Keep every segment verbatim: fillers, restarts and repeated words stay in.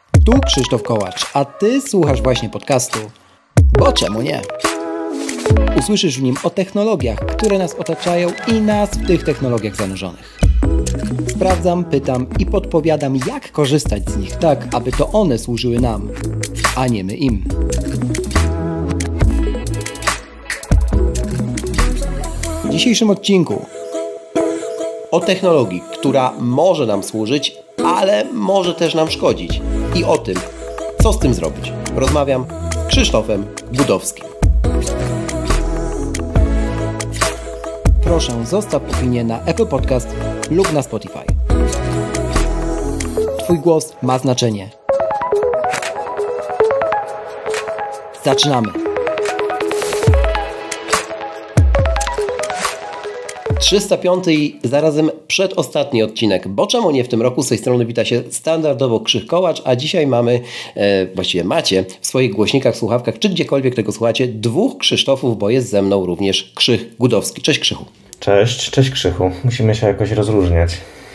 Tu Krzysztof Kołacz, a Ty słuchasz właśnie podcastu Bo czemu nie? Usłyszysz w nim o technologiach, które nas otaczają i nas w tych technologiach zanurzonych. Sprawdzam, pytam i podpowiadam, jak korzystać z nich tak, aby to one służyły nam, a nie my im. W dzisiejszym odcinku o technologii, która może nam służyć, ale może też nam szkodzić. I o tym, co z tym zrobić. Rozmawiam z Krzysztofem Budowskim. Proszę, zostaw opinię na Apple Podcast lub na Spotify. Twój głos ma znaczenie. Zaczynamy! trzysta piąty i zarazem przedostatni odcinek. Bo czemu nie w tym roku? Z tej strony wita się standardowo Krzych Kołacz, a dzisiaj mamy, e, właściwie macie w swoich głośnikach, słuchawkach, czy gdziekolwiek tego słuchacie, dwóch Krzysztofów, bo jest ze mną również Krzych Gudowski. Cześć Krzychu. Cześć, cześć Krzychu. Musimy się jakoś rozróżniać.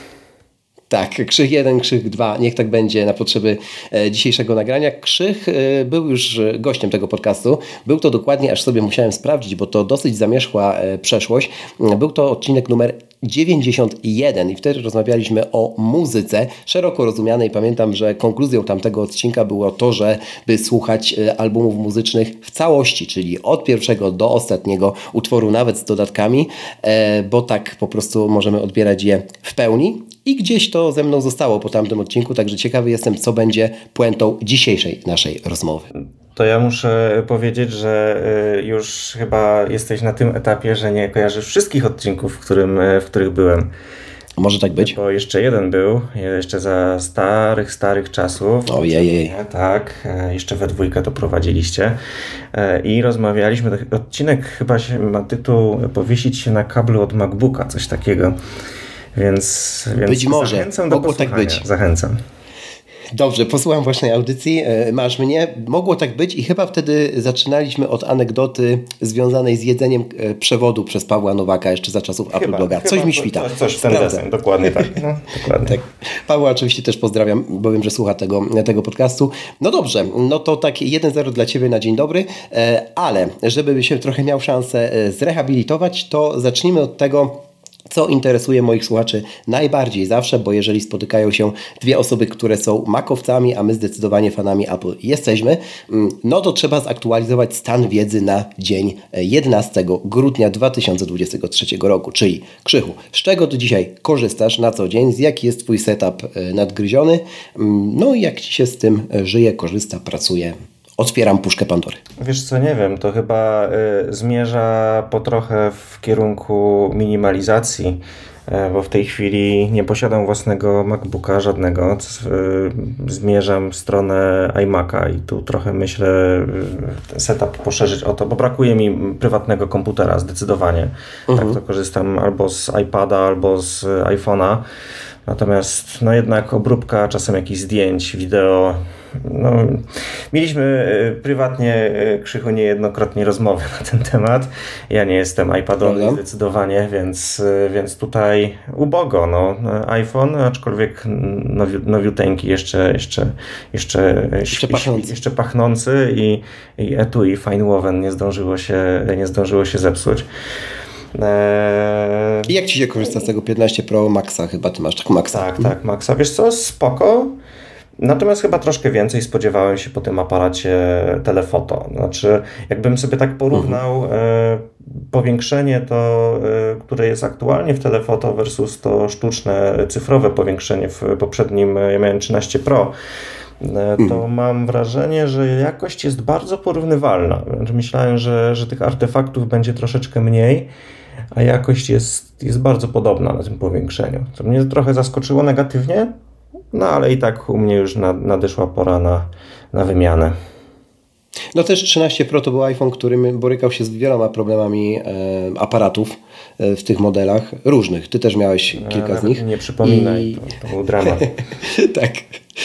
Tak, Krzych jeden, Krzych dwa, niech tak będzie na potrzeby e, dzisiejszego nagrania. Krzych e, był już gościem tego podcastu. Był to dokładnie, aż sobie musiałem sprawdzić, bo to dosyć zamierzchła e, przeszłość. Był to odcinek numer dziewięćdziesiąt jeden i wtedy rozmawialiśmy o muzyce szeroko rozumianej. Pamiętam, że konkluzją tamtego odcinka było to, że by słuchać albumów muzycznych w całości, czyli od pierwszego do ostatniego utworu, nawet z dodatkami, bo tak po prostu możemy odbierać je w pełni. I gdzieś to ze mną zostało po tamtym odcinku, także ciekawy jestem, co będzie puentą dzisiejszej naszej rozmowy. To ja muszę powiedzieć, że już chyba jesteś na tym etapie, że nie kojarzysz wszystkich odcinków, w, którym, w których byłem. Może tak być? Bo jeszcze jeden był, jeszcze za starych, starych czasów. Ojej. Tak, jeszcze we dwójkę to prowadziliście. I rozmawialiśmy, odcinek chyba się ma tytuł Powiesić się na kablu od MacBooka, coś takiego. Więc, więc być może, zachęcam do mogło tak być. Zachęcam. Dobrze, posłucham własnej audycji, masz mnie, mogło tak być i chyba wtedy zaczynaliśmy od anegdoty związanej z jedzeniem przewodu przez Pawła Nowaka jeszcze za czasów chyba, Apple Bloga. Coś mi świta. Coś, coś w ten deseń, dokładnie tak. No, dokładnie. Tak. Pawła oczywiście też pozdrawiam, bo wiem, że słucha tego, tego podcastu. No dobrze, no to tak jeden zero dla Ciebie na dzień dobry, ale żeby się trochę miał szansę zrehabilitować, to zacznijmy od tego, co interesuje moich słuchaczy najbardziej zawsze, bo jeżeli spotykają się dwie osoby, które są makowcami, a my zdecydowanie fanami Apple jesteśmy, no to trzeba zaktualizować stan wiedzy na dzień jedenastego grudnia dwa tysiące dwudziestego trzeciego roku. Czyli Krzychu, z czego Ty dzisiaj korzystasz na co dzień, z jaki jest Twój setup nadgryziony, no i jak Ci się z tym żyje, korzysta, pracuje? Otwieram puszkę Pandory. Wiesz co, nie wiem, to chyba y, zmierza po trochę w kierunku minimalizacji, y, bo w tej chwili nie posiadam własnego MacBooka żadnego. Y, zmierzam w stronę iMac'a i tu trochę myślę y, ten setup poszerzyć o to, bo brakuje mi prywatnego komputera zdecydowanie. Mhm. Tak to korzystam albo z iPada, albo z iPhone'a. Natomiast no jednak obróbka czasem jakichś zdjęć, wideo. No, mieliśmy prywatnie, Krzychu, niejednokrotnie rozmowy na ten temat. Ja nie jestem iPadowy Prawda? zdecydowanie, więc, więc tutaj ubogo. No. iPhone, aczkolwiek nowi, nowiuteńki, jeszcze, jeszcze, jeszcze, jeszcze, pachnący. jeszcze pachnący i, i etui Feinewoven nie zdążyło się, nie zdążyło się zepsuć. I jak Ci się korzysta z tego piętnaście Pro Maxa? Chyba Ty masz tak Maxa. Tak, tak, Maxa. Wiesz co, spoko. Natomiast chyba troszkę więcej spodziewałem się po tym aparacie telefoto. Znaczy, jakbym sobie tak porównał mhm. e, powiększenie to, e, które jest aktualnie w telefoto versus to sztuczne cyfrowe powiększenie w poprzednim, ja miałem trzynaście Pro, e, to mhm. mam wrażenie, że jakość jest bardzo porównywalna. Myślałem, że, że tych artefaktów będzie troszeczkę mniej, a jakość jest, jest bardzo podobna na tym powiększeniu. Co mnie trochę zaskoczyło negatywnie, no ale i tak u mnie już nadeszła pora na, na wymianę. No też trzynaście Pro to był iPhone, który borykał się z wieloma problemami e, aparatów e, w tych modelach różnych. Ty też miałeś kilka ja, z nich. Nie przypominaj, I... to, to był dramat. Tak.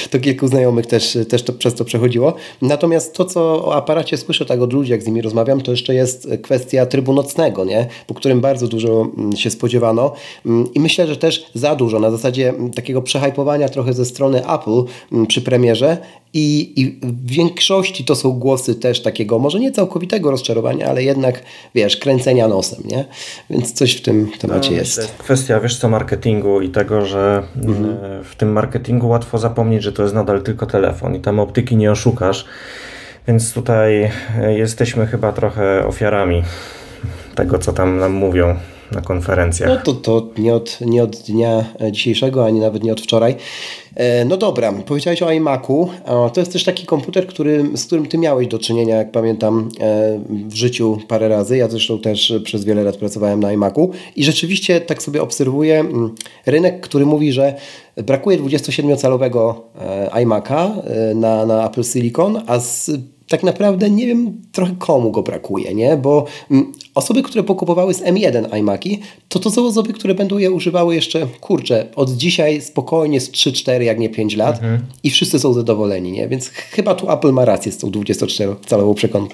to kilku znajomych też, też to przez to przechodziło. Natomiast to, co o aparacie słyszę tak od ludzi, jak z nimi rozmawiam, to jeszcze jest kwestia trybu nocnego, nie? Po którym bardzo dużo się spodziewano i myślę, że też za dużo, na zasadzie takiego przehajpowania trochę ze strony Apple przy premierze i, i w większości to są głosy też takiego, może nie całkowitego rozczarowania, ale jednak, wiesz, kręcenia nosem, nie? Więc coś w tym temacie no, jest. To jest kwestia, wiesz co, marketingu i tego, że mhm. w tym marketingu łatwo zapomnieć, że to jest nadal tylko telefon i tam optyki nie oszukasz, więc tutaj jesteśmy chyba trochę ofiarami tego, co tam nam mówią na konferencjach. No to, to nie, od, nie od dnia dzisiejszego, ani nawet nie od wczoraj. No dobra, powiedziałeś o iMacu. To jest też taki komputer, który, z którym ty miałeś do czynienia, jak pamiętam, w życiu parę razy. Ja zresztą też przez wiele lat pracowałem na iMacu i rzeczywiście tak sobie obserwuję rynek, który mówi, że brakuje dwudziestosiedmiocalowego iMaca na, na Apple Silicon, a z tak naprawdę nie wiem trochę komu go brakuje, nie? Bo mm, osoby, które pokupowały z M jeden iMaki, to to są osoby, które będą je używały jeszcze, kurczę, od dzisiaj spokojnie z trzy cztery, jak nie pięć lat mhm. i wszyscy są zadowoleni, nie? Więc chyba tu Apple ma rację z tą dwudziestoczterocalową przekątną.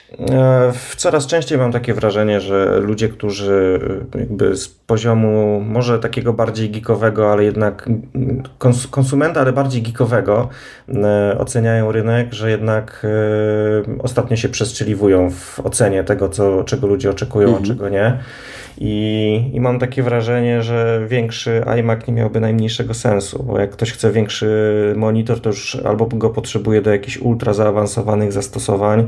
Coraz częściej mam takie wrażenie, że ludzie, którzy jakby z poziomu może takiego bardziej geekowego, ale jednak kons- konsumenta, ale bardziej geekowego oceniają rynek, że jednak ostatnio się przestrzeliwują w ocenie tego, co, czego ludzie oczekują, mhm. a czego nie. I, I mam takie wrażenie, że większy iMac nie miałby najmniejszego sensu, bo jak ktoś chce większy monitor, to już albo go potrzebuje do jakichś ultra zaawansowanych zastosowań.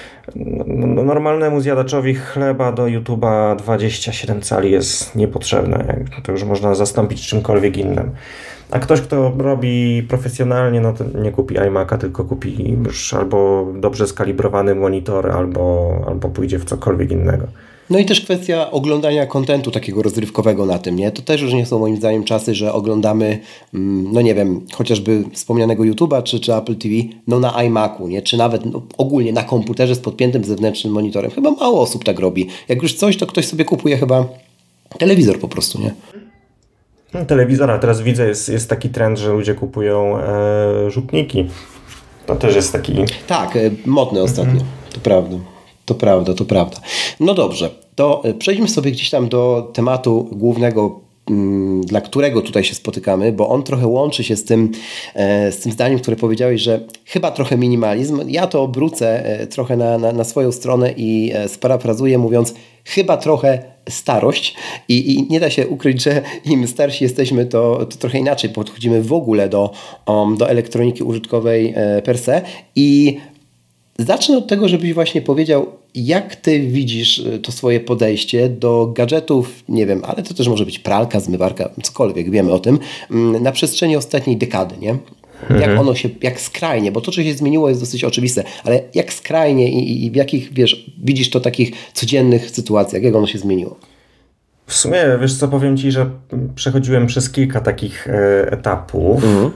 No, normalnemu zjadaczowi chleba do YouTube'a dwadzieścia siedem cali jest niepotrzebne. To już można zastąpić czymkolwiek innym. A ktoś, kto robi profesjonalnie, no to nie kupi iMac'a, tylko kupi już albo dobrze skalibrowany monitor, albo, albo pójdzie w cokolwiek innego. No i też kwestia oglądania kontentu takiego rozrywkowego na tym, nie? To też już nie są moim zdaniem czasy, że oglądamy, no nie wiem, chociażby wspomnianego YouTube'a czy, czy Apple T V, no na iMacu, nie? Czy nawet no, ogólnie na komputerze z podpiętym zewnętrznym monitorem. Chyba mało osób tak robi. Jak już coś, to ktoś sobie kupuje chyba telewizor po prostu, nie? No, telewizor, a teraz widzę, jest, jest taki trend, że ludzie kupują e, rzutniki. To też jest taki... Tak, modny ostatnio, mhm. to prawda. To prawda, to prawda. No dobrze, to przejdźmy sobie gdzieś tam do tematu głównego, dla którego tutaj się spotykamy, bo on trochę łączy się z tym, z tym zdaniem, które powiedziałeś, że chyba trochę minimalizm. Ja to obrócę trochę na, na, na swoją stronę i sparafrazuję, mówiąc chyba trochę starość i, i nie da się ukryć, że im starsi jesteśmy, to, to trochę inaczej podchodzimy w ogóle do, um, do elektroniki użytkowej per se. I zacznę od tego, żebyś właśnie powiedział, jak ty widzisz to swoje podejście do gadżetów, nie wiem, ale to też może być pralka, zmywarka, cokolwiek, wiemy o tym, na przestrzeni ostatniej dekady, nie? Jak mhm. ono się, jak skrajnie, bo to, co się zmieniło, jest dosyć oczywiste, ale jak skrajnie i, i w jakich, wiesz, widzisz to takich codziennych sytuacjach, jak ono się zmieniło? W sumie, wiesz co, powiem ci, że przechodziłem przez kilka takich e, etapów. Mhm.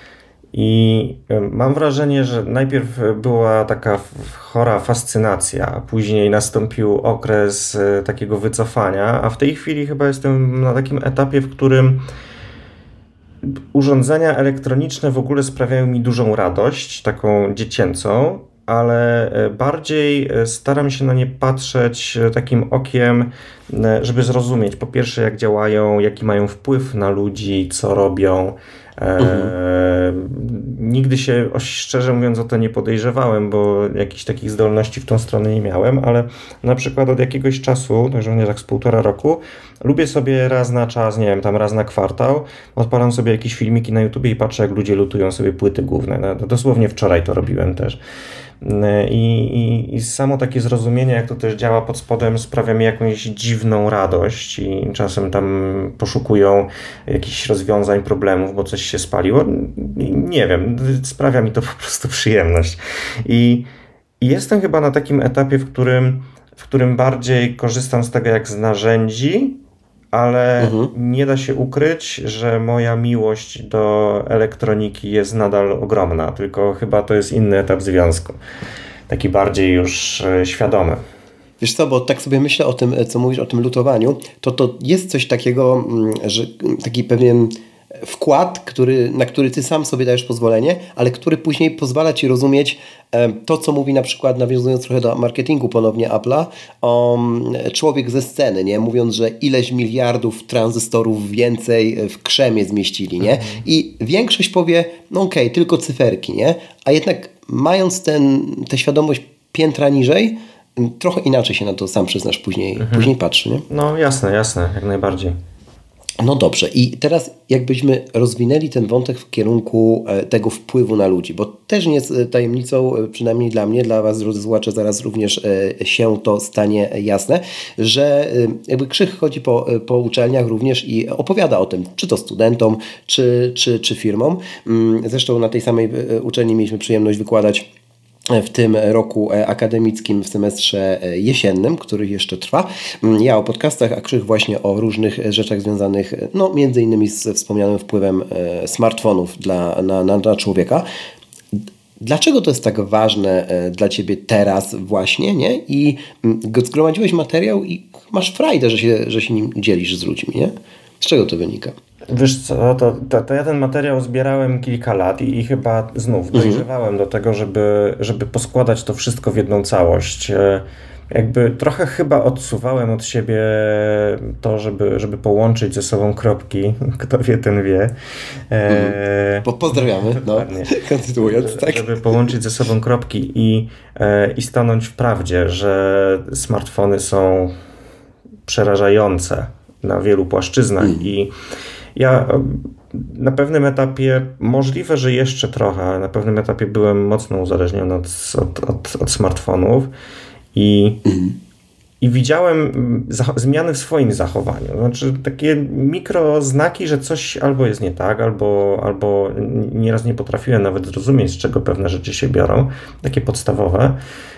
I mam wrażenie, że najpierw była taka chora fascynacja, a później nastąpił okres takiego wycofania, a w tej chwili chyba jestem na takim etapie, w którym urządzenia elektroniczne w ogóle sprawiają mi dużą radość, taką dziecięcą, ale bardziej staram się na nie patrzeć takim okiem, żeby zrozumieć po pierwsze, jak działają, jaki mają wpływ na ludzi, co robią. Mhm. E, nigdy się, szczerze mówiąc, o to nie podejrzewałem, bo jakichś takich zdolności w tą stronę nie miałem, ale na przykład od jakiegoś czasu, to już nie tak z półtora roku, lubię sobie raz na czas, nie wiem, tam raz na kwartał, odpalam sobie jakieś filmiki na YouTubie i patrzę, jak ludzie lutują sobie płyty główne. No, dosłownie wczoraj to robiłem też. I, i, I samo takie zrozumienie, jak to też działa pod spodem, sprawia mi jakąś dziwną radość i czasem tam poszukują jakichś rozwiązań problemów, bo coś się spaliło. Nie wiem, sprawia mi to po prostu przyjemność. I, i jestem chyba na takim etapie, w którym, w którym bardziej korzystam z tego jak z narzędzi, ale mhm. nie da się ukryć, że moja miłość do elektroniki jest nadal ogromna, tylko chyba to jest inny etap związku, taki bardziej już świadomy. Wiesz co, bo tak sobie myślę o tym, co mówisz o tym lutowaniu, to to jest coś takiego, że taki pewien wkład, który, na który ty sam sobie dajesz pozwolenie, ale który później pozwala ci rozumieć to, co mówi na przykład, nawiązując trochę do marketingu ponownie Apple'a, um, człowiek ze sceny, nie? Mówiąc, że ileś miliardów tranzystorów więcej w krzemie zmieścili, nie? I większość powie, no okej, okay, tylko cyferki, nie? A jednak mając ten, tę świadomość piętra niżej, trochę inaczej się na to, sam przyznasz, później, mhm. później patrzy, nie? No jasne, jasne, jak najbardziej. No dobrze, i teraz jakbyśmy rozwinęli ten wątek w kierunku tego wpływu na ludzi, bo też nie jest tajemnicą, przynajmniej dla mnie, dla was, drodzy słuchacze, zaraz również się to stanie jasne, że jakby Krzych chodzi po, po uczelniach również i opowiada o tym, czy to studentom, czy, czy, czy firmom. Zresztą na tej samej uczelni mieliśmy przyjemność wykładać w tym roku akademickim w semestrze jesiennym, który jeszcze trwa. Ja o podcastach, a Krzych właśnie o różnych rzeczach związanych, no między innymi z wspomnianym wpływem smartfonów dla, na, na, na człowieka. Dlaczego to jest tak ważne dla ciebie teraz właśnie, nie? I zgromadziłeś materiał i masz frajdę, że się, że się nim dzielisz z ludźmi, nie? Z czego to wynika? Wiesz co, to, to, to ja ten materiał zbierałem kilka lat i, i chyba znów dojrzewałem mhm. do tego, żeby, żeby poskładać to wszystko w jedną całość. Jakby trochę chyba odsuwałem od siebie to, żeby, żeby połączyć ze sobą kropki. Kto wie, ten wie. E... Po, pozdrawiamy. No. Kontynuując, tak. Żeby połączyć ze sobą kropki i, e, i stanąć w prawdzie, że smartfony są przerażające na wielu płaszczyznach mm. i ja na pewnym etapie, możliwe, że jeszcze trochę, ale na pewnym etapie byłem mocno uzależniony od, od, od, od smartfonów i, mm. i widziałem za, zmiany w swoim zachowaniu. Znaczy takie mikroznaki, że coś albo jest nie tak, albo, albo nieraz nie potrafiłem nawet zrozumieć, z czego pewne rzeczy się biorą, takie podstawowe.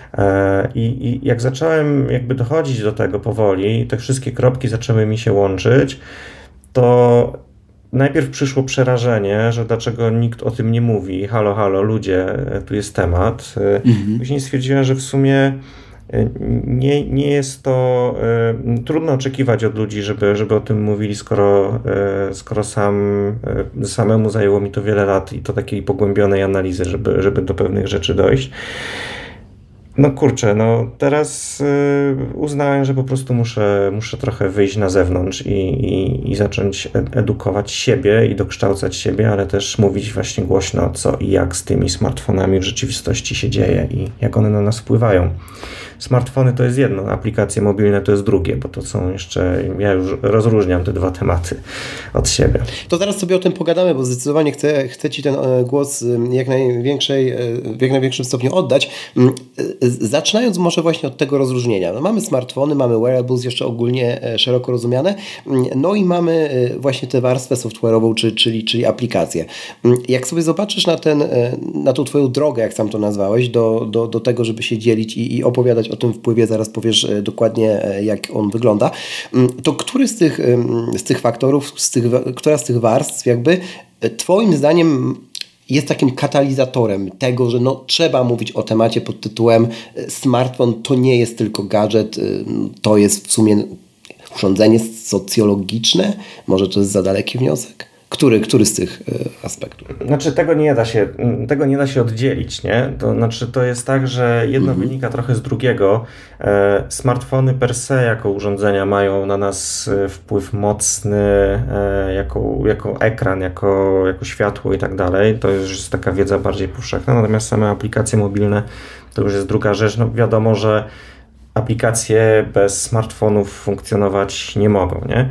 I, I jak zacząłem jakby dochodzić do tego powoli, te wszystkie kropki zaczęły mi się łączyć, to najpierw przyszło przerażenie, że dlaczego nikt o tym nie mówi. Halo, halo, ludzie, tu jest temat. Mhm. Później stwierdziłem, że w sumie nie, nie jest to y, trudno oczekiwać od ludzi, żeby, żeby o tym mówili, skoro, y, skoro sam, y, samemu zajęło mi to wiele lat i to takiej pogłębionej analizy, żeby, żeby do pewnych rzeczy dojść. No kurczę, no teraz y, uznałem, że po prostu muszę, muszę trochę wyjść na zewnątrz i, i, i zacząć edukować siebie i dokształcać siebie, ale też mówić właśnie głośno, co i jak z tymi smartfonami w rzeczywistości się dzieje i jak one na nas wpływają. Smartfony to jest jedno, aplikacje mobilne to jest drugie, bo to są jeszcze, ja już rozróżniam te dwa tematy od siebie. To zaraz sobie o tym pogadamy, bo zdecydowanie chcę, chcę Ci ten głos jak największej, w jak największym stopniu oddać. Zaczynając może właśnie od tego rozróżnienia. No mamy smartfony, mamy wearables jeszcze ogólnie szeroko rozumiane, no i mamy właśnie tę warstwę software'ową, czyli, czyli, czyli aplikacje. Jak sobie zobaczysz na, ten, na tą Twoją drogę, jak sam to nazwałeś, do, do, do tego, żeby się dzielić i, i opowiadać o tym wpływie, zaraz powiesz dokładnie, jak on wygląda, to który z tych, z tych faktorów, z tych, która z tych warstw jakby Twoim zdaniem jest takim katalizatorem tego, że no, trzeba mówić o temacie pod tytułem smartfon to nie jest tylko gadżet, to jest w sumie urządzenie socjologiczne? Może to jest za daleki wniosek? Który, który z tych aspektów? Znaczy tego nie da się, tego nie da się oddzielić, nie? To znaczy to jest tak, że jedno mhm. wynika trochę z drugiego. E, smartfony per se jako urządzenia mają na nas wpływ mocny, e, jako, jako ekran, jako, jako światło i tak dalej. To już jest taka wiedza bardziej powszechna, natomiast same aplikacje mobilne to już jest druga rzecz. No wiadomo, że aplikacje bez smartfonów funkcjonować nie mogą, nie?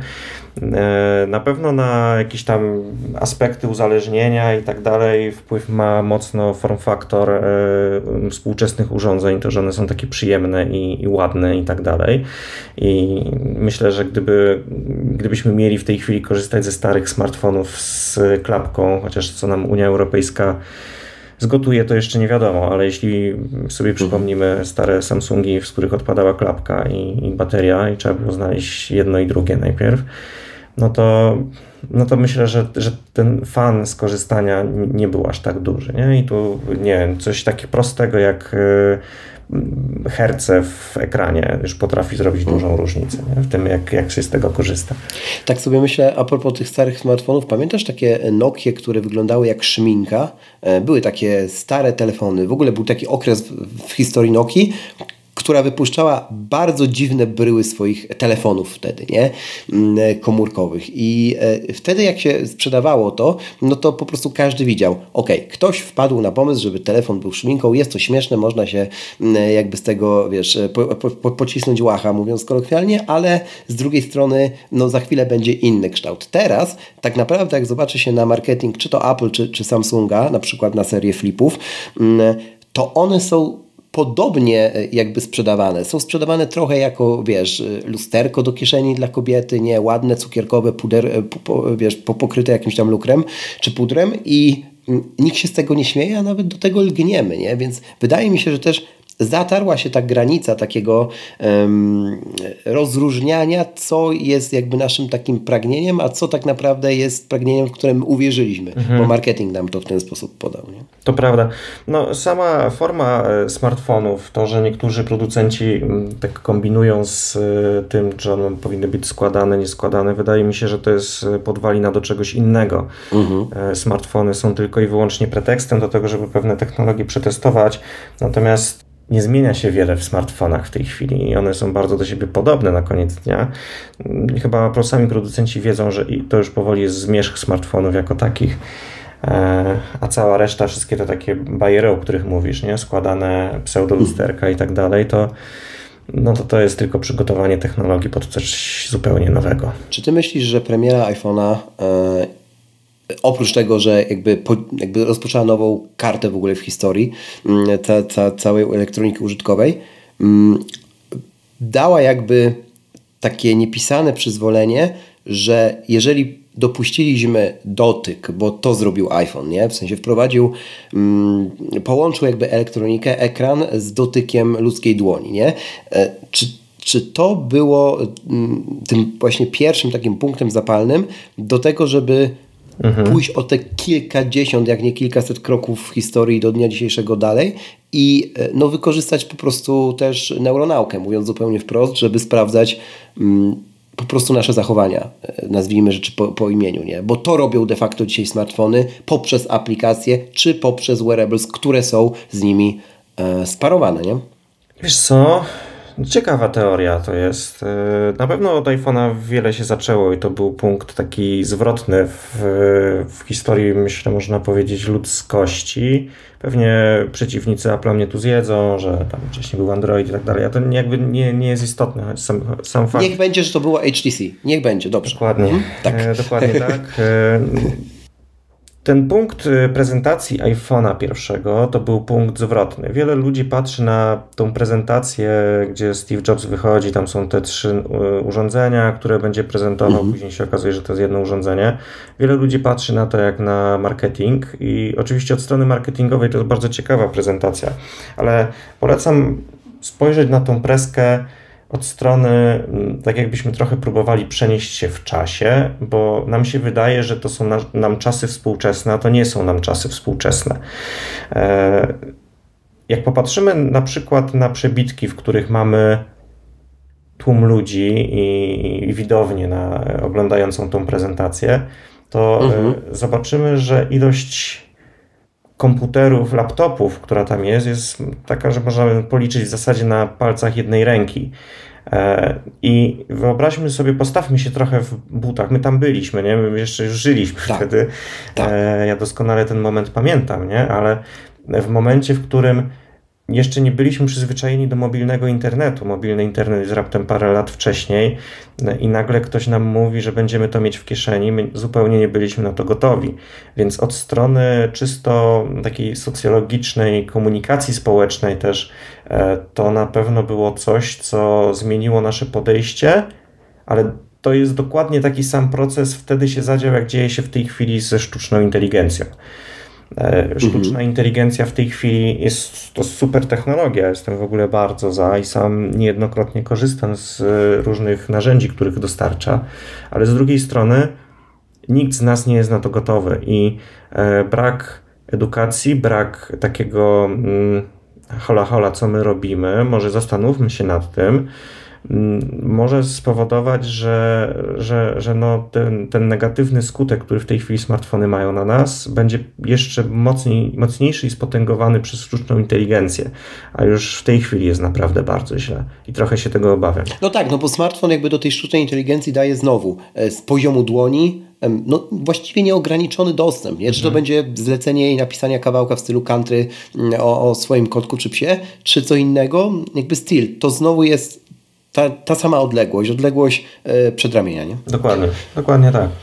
Na pewno na jakieś tam aspekty uzależnienia i tak dalej wpływ ma mocno form factor e, współczesnych urządzeń, to, że one są takie przyjemne i, i ładne i tak dalej. I myślę, że gdyby, gdybyśmy mieli w tej chwili korzystać ze starych smartfonów z klapką, chociaż co nam Unia Europejska zgotuje, to jeszcze nie wiadomo, ale jeśli sobie przypomnimy stare Samsungi, z których odpadała klapka i, i bateria i trzeba było znaleźć jedno i drugie najpierw, no to, no to myślę, że, że ten fan skorzystania nie był aż tak duży. Nie? I tu, nie wiem, coś takiego prostego jak herce w ekranie już potrafi zrobić dużą różnicę, nie? W tym, jak, jak się z tego korzysta. Tak sobie myślę, a propos tych starych smartfonów, pamiętasz takie Nokie, które wyglądały jak szminka? Były takie stare telefony, w ogóle był taki okres w, w historii Nokii, która wypuszczała bardzo dziwne bryły swoich telefonów wtedy, nie? Komórkowych. I wtedy jak się sprzedawało to, no to po prostu każdy widział, ok, ktoś wpadł na pomysł, żeby telefon był szminką, jest to śmieszne, można się jakby z tego, wiesz, po, po, pocisnąć łacha, mówiąc kolokwialnie, ale z drugiej strony, no za chwilę będzie inny kształt. Teraz tak naprawdę jak zobaczy się na marketing, czy to Apple, czy, czy Samsunga, na przykład na serię flipów, to one są podobnie jakby sprzedawane. Są sprzedawane trochę jako, wiesz, lusterko do kieszeni dla kobiety, nie, ładne, cukierkowe, puder, po, wiesz, pokryte jakimś tam lukrem czy pudrem i nikt się z tego nie śmieje, a nawet do tego lgniemy, nie? Więc wydaje mi się, że też zatarła się ta granica takiego um, rozróżniania, co jest jakby naszym takim pragnieniem, a co tak naprawdę jest pragnieniem, w którym uwierzyliśmy, mhm. bo marketing nam to w ten sposób podał. Nie? To prawda. No, sama forma smartfonów, to, że niektórzy producenci tak kombinują z tym, że one powinny być składane, nieskładane, wydaje mi się, że to jest podwalina do czegoś innego. Mhm. Smartfony są tylko i wyłącznie pretekstem do tego, żeby pewne technologie przetestować, natomiast nie zmienia się wiele w smartfonach w tej chwili i one są bardzo do siebie podobne na koniec dnia. Chyba sami producenci wiedzą, że to już powoli jest zmierzch smartfonów jako takich, a cała reszta, wszystkie te takie bajery, o których mówisz, nie? Składane pseudolusterka i tak dalej, to no to to jest tylko przygotowanie technologii pod coś zupełnie nowego. Czy ty myślisz, że premiera iPhone'a e, oprócz tego, że jakby, po, jakby rozpoczęła nową kartę w ogóle w historii ca, ca, całej elektroniki użytkowej, dała jakby takie niepisane przyzwolenie, że jeżeli dopuściliśmy dotyk, bo to zrobił iPhone, nie? W sensie wprowadził, mm, połączył jakby elektronikę, ekran z dotykiem ludzkiej dłoni, nie? E, czy, czy to było mm, tym właśnie pierwszym takim punktem zapalnym do tego, żeby mhm. pójść o te kilkadziesiąt, jak nie kilkaset kroków w historii do dnia dzisiejszego dalej i no, wykorzystać po prostu też neuronaukę, mówiąc zupełnie wprost, żeby sprawdzać mm, po prostu nasze zachowania, nazwijmy rzeczy po, po imieniu, nie? Bo to robią de facto dzisiaj smartfony poprzez aplikacje czy poprzez wearables, które są z nimi e, sparowane, nie? Wiesz co? Ciekawa teoria to jest. Na pewno od iPhone'a wiele się zaczęło i to był punkt taki zwrotny w, w historii, myślę, można powiedzieć, ludzkości. Pewnie przeciwnicy Apple'a mnie tu zjedzą, że tam wcześniej był Android i tak dalej, a to jakby nie, nie jest istotne, choć sam, sam fakt. Niech będzie, że to było H T C. Niech będzie, dobrze. Dokładnie, mhm. tak. E, dokładnie tak. E, Ten punkt prezentacji iPhone'a pierwszego to był punkt zwrotny. Wiele ludzi patrzy na tą prezentację, gdzie Steve Jobs wychodzi, tam są te trzy urządzenia, które będzie prezentował, mhm. później się okazuje, że to jest jedno urządzenie. Wiele ludzi patrzy na to jak na marketing i oczywiście od strony marketingowej to jest bardzo ciekawa prezentacja, ale polecam spojrzeć na tą preskę od strony, tak jakbyśmy trochę próbowali przenieść się w czasie, bo nam się wydaje, że to są na, nam czasy współczesne, a to nie są nam czasy współczesne. E, jak popatrzymy na przykład na przebitki, w których mamy tłum ludzi i, i widownię na, oglądającą tą prezentację, to mhm. e, zobaczymy, że ilość komputerów, laptopów, która tam jest, jest taka, że możemy policzyć w zasadzie na palcach jednej ręki. I wyobraźmy sobie, postawmy się trochę w butach. My tam byliśmy, nie? My jeszcze już żyliśmy tak, wtedy. Tak. Ja doskonale ten moment pamiętam, nie? Ale w momencie, w którym jeszcze nie byliśmy przyzwyczajeni do mobilnego internetu. Mobilny internet jest raptem parę lat wcześniej i nagle ktoś nam mówi, że będziemy to mieć w kieszeni. My zupełnie nie byliśmy na to gotowi. Więc od strony czysto takiej socjologicznej, komunikacji społecznej też to na pewno było coś, co zmieniło nasze podejście, ale to jest dokładnie taki sam proces wtedy się zadział, jak dzieje się w tej chwili ze sztuczną inteligencją. Sztuczna mhm. inteligencja w tej chwili jest to super technologia, jestem w ogóle bardzo za i sam niejednokrotnie korzystam z różnych narzędzi, których dostarcza, ale z drugiej strony nikt z nas nie jest na to gotowy i brak edukacji, brak takiego mm, hola hola, co my robimy, może zastanówmy się nad tym, może spowodować, że, że, że no ten, ten negatywny skutek, który w tej chwili smartfony mają na nas, będzie jeszcze mocniej, mocniejszy i spotęgowany przez sztuczną inteligencję, a już w tej chwili jest naprawdę bardzo źle i trochę się tego obawiam. No tak, no bo smartfon jakby do tej sztucznej inteligencji daje znowu z poziomu dłoni no właściwie nieograniczony dostęp. Nie? Czy to mhm. będzie zlecenie i napisania kawałka w stylu country o, o swoim kotku czy psie, czy co innego, jakby styl, to znowu jest Ta, ta sama odległość, odległość e, przedramienia, nie? Dokładnie, dokładnie tak.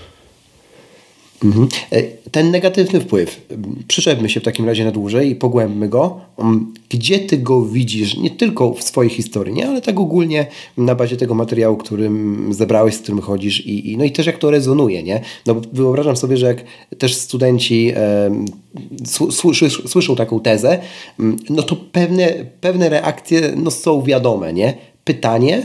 Mhm. E, ten negatywny wpływ, przyczepmy się w takim razie na dłużej i pogłębmy go. Gdzie ty go widzisz, nie tylko w swojej historii, nie? Ale tak ogólnie na bazie tego materiału, którym zebrałeś, z którym chodzisz i, i, no i też jak to rezonuje, nie? No bo wyobrażam sobie, że jak też studenci e, słyszy, słyszą taką tezę, no to pewne, pewne reakcje no, są wiadome, nie? Pytanie,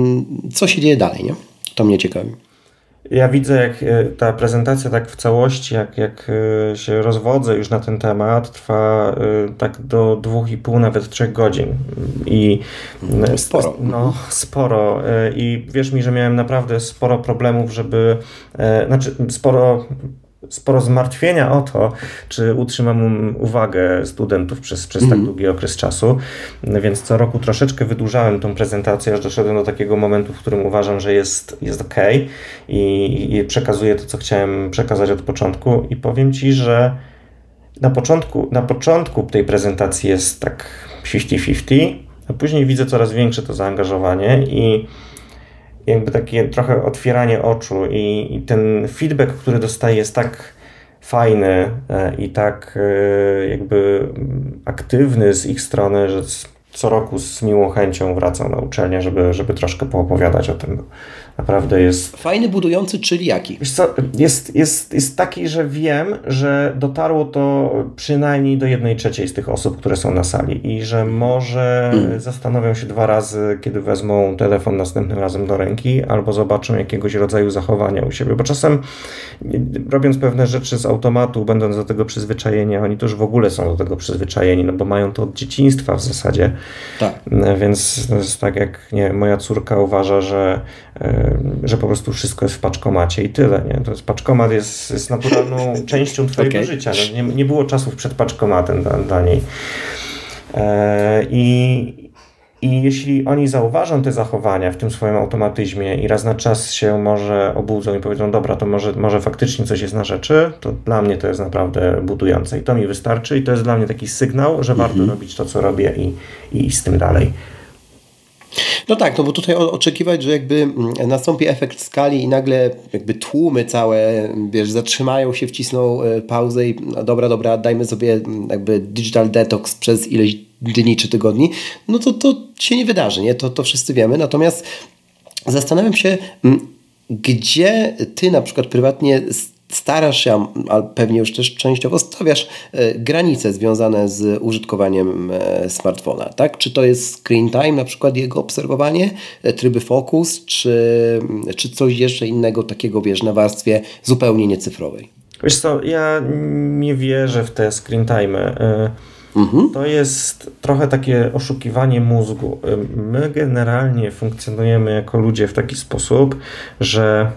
co się dzieje dalej, nie? To mnie ciekawi. Ja widzę, jak ta prezentacja tak w całości, jak, jak się rozwodzę już na ten temat, trwa tak do dwóch i pół, nawet trzech godzin. I sporo. No, sporo. I wierz mi, że miałem naprawdę sporo problemów, żeby, znaczy sporo... sporo zmartwienia o to, czy utrzymam uwagę studentów przez, przez tak długi okres czasu, więc co roku troszeczkę wydłużałem tą prezentację, aż doszedłem do takiego momentu, w którym uważam, że jest, jest ok i, i przekazuję to, co chciałem przekazać od początku i powiem Ci, że na początku, na początku tej prezentacji jest tak pięćdziesiąt pięćdziesiąt, a później widzę coraz większe to zaangażowanie i jakby takie trochę otwieranie oczu i, i ten feedback, który dostaję, jest tak fajny i tak jakby aktywny z ich strony, że co roku z miłą chęcią wracam na uczelnię, żeby, żeby troszkę poopowiadać o tym. Naprawdę jest... Fajny, budujący, czyli jaki? Wiesz co, jest, jest, jest taki, że wiem, że dotarło to przynajmniej do jednej trzeciej z tych osób, które są na sali i że może mm. zastanowią się dwa razy, kiedy wezmą telefon następnym razem do ręki albo zobaczą jakiegoś rodzaju zachowania u siebie, bo czasem robiąc pewne rzeczy z automatu, będąc do tego przyzwyczajeni, oni to już w ogóle są do tego przyzwyczajeni, no bo mają to od dzieciństwa w zasadzie. Tak. Więc to jest tak jak nie, moja córka uważa, że że po prostu wszystko jest w paczkomacie i tyle. Nie? To jest, paczkomat jest, jest naturalną częścią twojego okay. życia. No, nie, nie było czasów przed paczkomatem dla, dla niej. E, i, I jeśli oni zauważą te zachowania w tym swoim automatyzmie i raz na czas się może obudzą i powiedzą, dobra, to może, może faktycznie coś jest na rzeczy, to dla mnie to jest naprawdę budujące i to mi wystarczy i to jest dla mnie taki sygnał, że warto mm-hmm. robić to, co robię i, i iść z tym dalej. No tak, no bo tutaj oczekiwać, że jakby nastąpi efekt skali i nagle jakby tłumy całe, wiesz, zatrzymają się, wcisną pauzę i no dobra, dobra, dajmy sobie jakby digital detox przez ileś dni czy tygodni, no to to się nie wydarzy, nie? To, to wszyscy wiemy. Natomiast zastanawiam się, gdzie ty na przykład prywatnie starasz się, a pewnie już też częściowo stawiasz granice związane z użytkowaniem smartfona, tak? Czy to jest screen time, na przykład jego obserwowanie, tryby focus, czy, czy coś jeszcze innego takiego, wiesz, na warstwie zupełnie niecyfrowej? Wiesz co, ja nie wierzę w te screen time. Mhm. To jest trochę takie oszukiwanie mózgu. My generalnie funkcjonujemy jako ludzie w taki sposób, że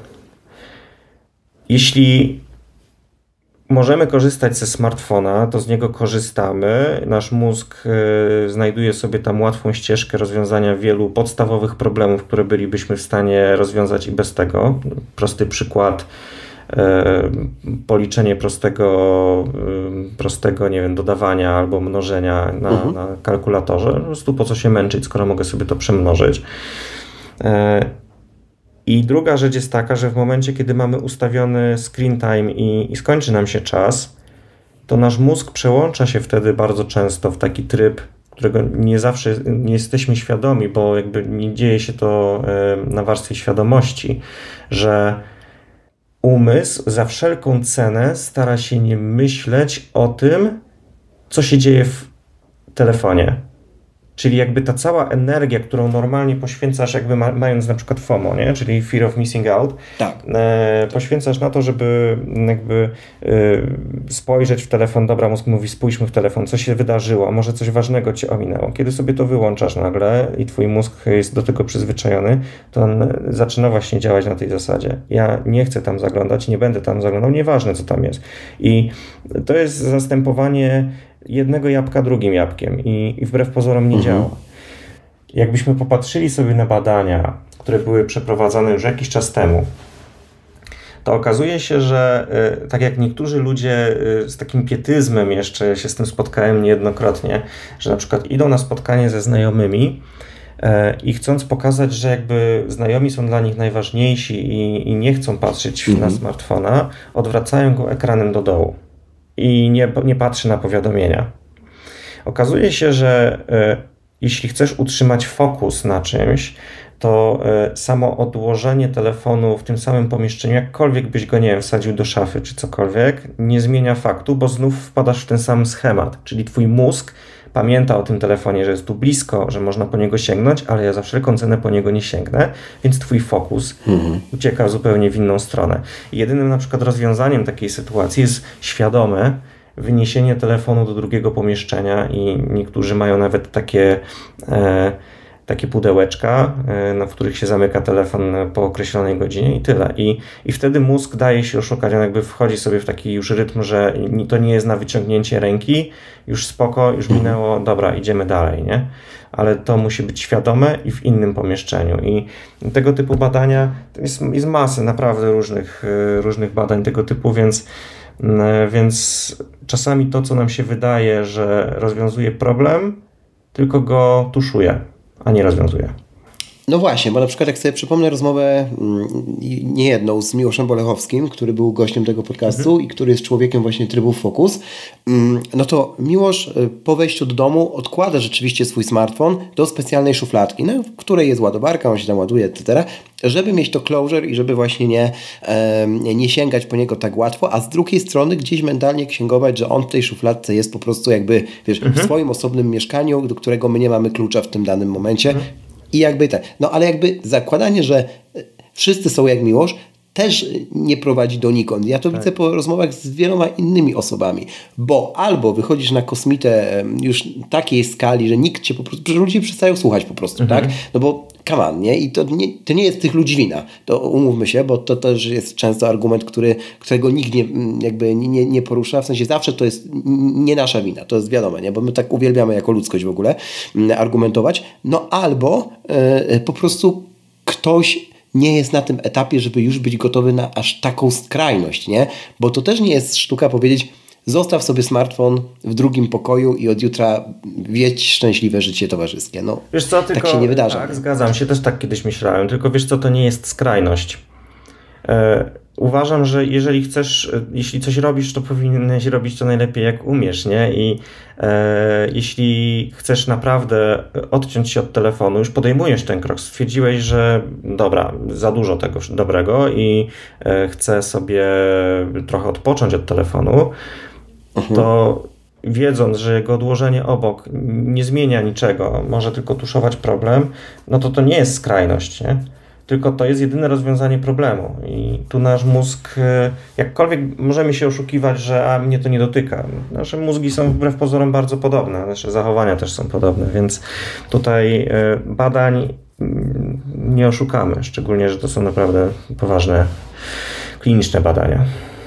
jeśli możemy korzystać ze smartfona, to z niego korzystamy. Nasz mózg y, znajduje sobie tam łatwą ścieżkę rozwiązania wielu podstawowych problemów, które bylibyśmy w stanie rozwiązać i bez tego. Prosty przykład, y, policzenie prostego, y, prostego, nie wiem, dodawania albo mnożenia na, mhm. na kalkulatorze. Po prostu po co się męczyć, skoro mogę sobie to przemnożyć. Y, I druga rzecz jest taka, że w momencie, kiedy mamy ustawiony screen time i, i skończy nam się czas, to nasz mózg przełącza się wtedy bardzo często w taki tryb, którego nie zawsze nie jesteśmy świadomi, bo jakby nie dzieje się to na warstwie świadomości, że umysł za wszelką cenę stara się nie myśleć o tym, co się dzieje w telefonie. Czyli jakby ta cała energia, którą normalnie poświęcasz, jakby ma, mając na przykład FOMO, nie? Czyli Fear of Missing Out, tak. e, poświęcasz na to, żeby jakby e, spojrzeć w telefon, dobra, mózg mówi, spójrzmy w telefon, co się wydarzyło, a może coś ważnego cię ominęło. Kiedy sobie to wyłączasz nagle i twój mózg jest do tego przyzwyczajony, to on zaczyna właśnie działać na tej zasadzie. Ja nie chcę tam zaglądać, nie będę tam zaglądał, nieważne co tam jest. I to jest zastępowanie jednego jabłka drugim jabłkiem i, i wbrew pozorom nie mhm. działa. Jakbyśmy popatrzyli sobie na badania, które były przeprowadzane już jakiś czas temu, to okazuje się, że y, tak jak niektórzy ludzie y, z takim pietyzmem jeszcze się z tym spotkałem niejednokrotnie, że na przykład idą na spotkanie ze znajomymi y, i chcąc pokazać, że jakby znajomi są dla nich najważniejsi i, i nie chcą patrzeć mhm. na smartfona, odwracają go ekranem do dołu i nie, nie patrzy na powiadomienia. Okazuje się, że y, jeśli chcesz utrzymać fokus na czymś, to y, samo odłożenie telefonu w tym samym pomieszczeniu, jakkolwiek byś go, nie wiem, wsadził do szafy czy cokolwiek, nie zmienia faktu, bo znów wpadasz w ten sam schemat, czyli twój mózg pamięta o tym telefonie, że jest tu blisko, że można po niego sięgnąć, ale ja za wszelką cenę po niego nie sięgnę, więc twój fokus mhm. ucieka zupełnie w inną stronę. I jedynym na przykład rozwiązaniem takiej sytuacji jest świadome wyniesienie telefonu do drugiego pomieszczenia i niektórzy mają nawet takie, e, takie pudełeczka, e, w których się zamyka telefon po określonej godzinie i tyle. I, i wtedy mózg daje się oszukać, on jakby wchodzi sobie w taki już rytm, że to nie jest na wyciągnięcie ręki, już spoko, już minęło, dobra, idziemy dalej, nie? Ale to musi być świadome i w innym pomieszczeniu. I tego typu badania, jest, jest masy naprawdę różnych, różnych badań tego typu, więc Więc czasami to, co nam się wydaje, że rozwiązuje problem, tylko go tuszuje, a nie rozwiązuje. No właśnie, bo na przykład jak sobie przypomnę rozmowę niejedną z Miłoszem Bolechowskim, który był gościem tego podcastu mhm. i który jest człowiekiem właśnie trybu Focus, no to Miłosz po wejściu do domu odkłada rzeczywiście swój smartfon do specjalnej szufladki, no, w której jest ładowarka, on się tam ładuje, et cetera, żeby mieć to closure i żeby właśnie nie, nie sięgać po niego tak łatwo, a z drugiej strony gdzieś mentalnie księgować, że on w tej szufladce jest po prostu jakby, wiesz, mhm. w swoim osobnym mieszkaniu, do którego my nie mamy klucza w tym danym momencie. Mhm. I jakby tak, no ale jakby zakładanie, że wszyscy są jak Miłosz, też nie prowadzi donikąd. Ja to tak. widzę po rozmowach z wieloma innymi osobami, bo albo wychodzisz na kosmitę już takiej skali, że nikt cię po prostu, że ludzie przestają słuchać po prostu, mhm. tak? No bo come on, nie? I to nie, to nie jest tych ludzi wina. To umówmy się, bo to też jest często argument, który, którego nikt nie, jakby nie, nie porusza. W sensie zawsze to jest nie nasza wina. To jest wiadome, nie? Bo my tak uwielbiamy jako ludzkość w ogóle argumentować. No albo yy, po prostu ktoś nie jest na tym etapie, żeby już być gotowy na aż taką skrajność, nie? Bo to też nie jest sztuka powiedzieć, zostaw sobie smartfon w drugim pokoju i od jutra wiedź szczęśliwe życie towarzyskie. No, wiesz co, tylko, tak się nie wydarza. Tak, zgadzam się, też tak kiedyś myślałem, tylko wiesz co, to nie jest skrajność. E, uważam, że jeżeli chcesz, jeśli coś robisz, to powinieneś robić to najlepiej jak umiesz, nie? I e, jeśli chcesz naprawdę odciąć się od telefonu, już podejmujesz ten krok, stwierdziłeś, że dobra, za dużo tego dobrego i e, chcę sobie trochę odpocząć od telefonu, mhm. to wiedząc, że jego odłożenie obok nie zmienia niczego, może tylko tuszować problem, no to to nie jest skrajność, nie? Tylko to jest jedyne rozwiązanie problemu i tu nasz mózg, jakkolwiek możemy się oszukiwać, że a mnie to nie dotyka. Nasze mózgi są wbrew pozorom bardzo podobne, nasze zachowania też są podobne, więc tutaj badań nie oszukamy, szczególnie, że to są naprawdę poważne kliniczne badania.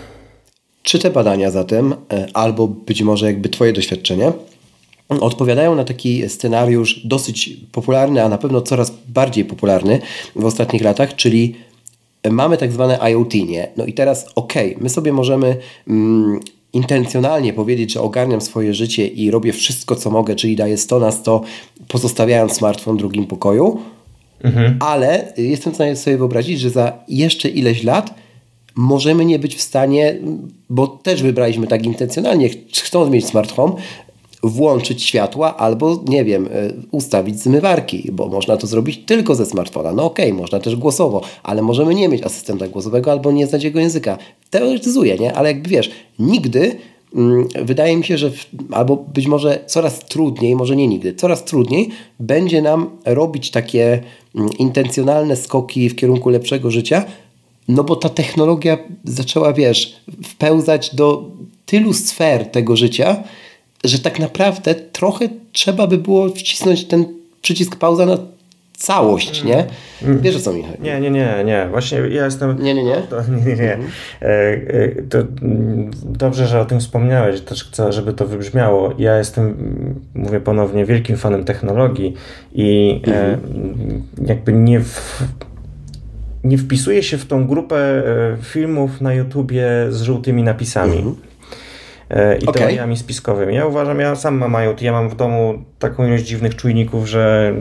Czy te badania zatem, albo być może jakby twoje doświadczenie, odpowiadają na taki scenariusz dosyć popularny, a na pewno coraz bardziej popularny w ostatnich latach, czyli mamy tak zwane I O T, nie? No i teraz okej, okay, my sobie możemy mm, intencjonalnie powiedzieć, że ogarniam swoje życie i robię wszystko, co mogę, czyli daję sto na sto, pozostawiając smartfon w drugim pokoju, mhm. ale jestem w stanie sobie wyobrazić, że za jeszcze ileś lat możemy nie być w stanie, bo też wybraliśmy tak intencjonalnie, chcąc mieć smart home, włączyć światła albo, nie wiem, ustawić zmywarki, bo można to zrobić tylko ze smartfona. No okej, okay, można też głosowo, ale możemy nie mieć asystenta głosowego albo nie znać jego języka. Teoretyzuję, nie? Ale jakby wiesz, nigdy mm, wydaje mi się, że w, albo być może coraz trudniej, może nie nigdy, coraz trudniej będzie nam robić takie mm, intencjonalne skoki w kierunku lepszego życia, no bo ta technologia zaczęła, wiesz, wpełzać do tylu sfer tego życia, że tak naprawdę trochę trzeba by było wcisnąć ten przycisk pauza na całość, nie? Wiesz, o co mi chodzi? Nie, nie, nie, nie. Właśnie ja jestem... Nie, nie, nie? To, nie, nie, nie. To dobrze, że o tym wspomniałeś, też chcę, żeby to wybrzmiało. Ja jestem, mówię ponownie, wielkim fanem technologii i mhm. jakby nie w... nie wpisuję się w tą grupę filmów na YouTubie z żółtymi napisami. Mhm. I okay. teoriami spiskowymi. Ja uważam, ja sam mam IoT, ja mam w domu taką ilość dziwnych czujników, że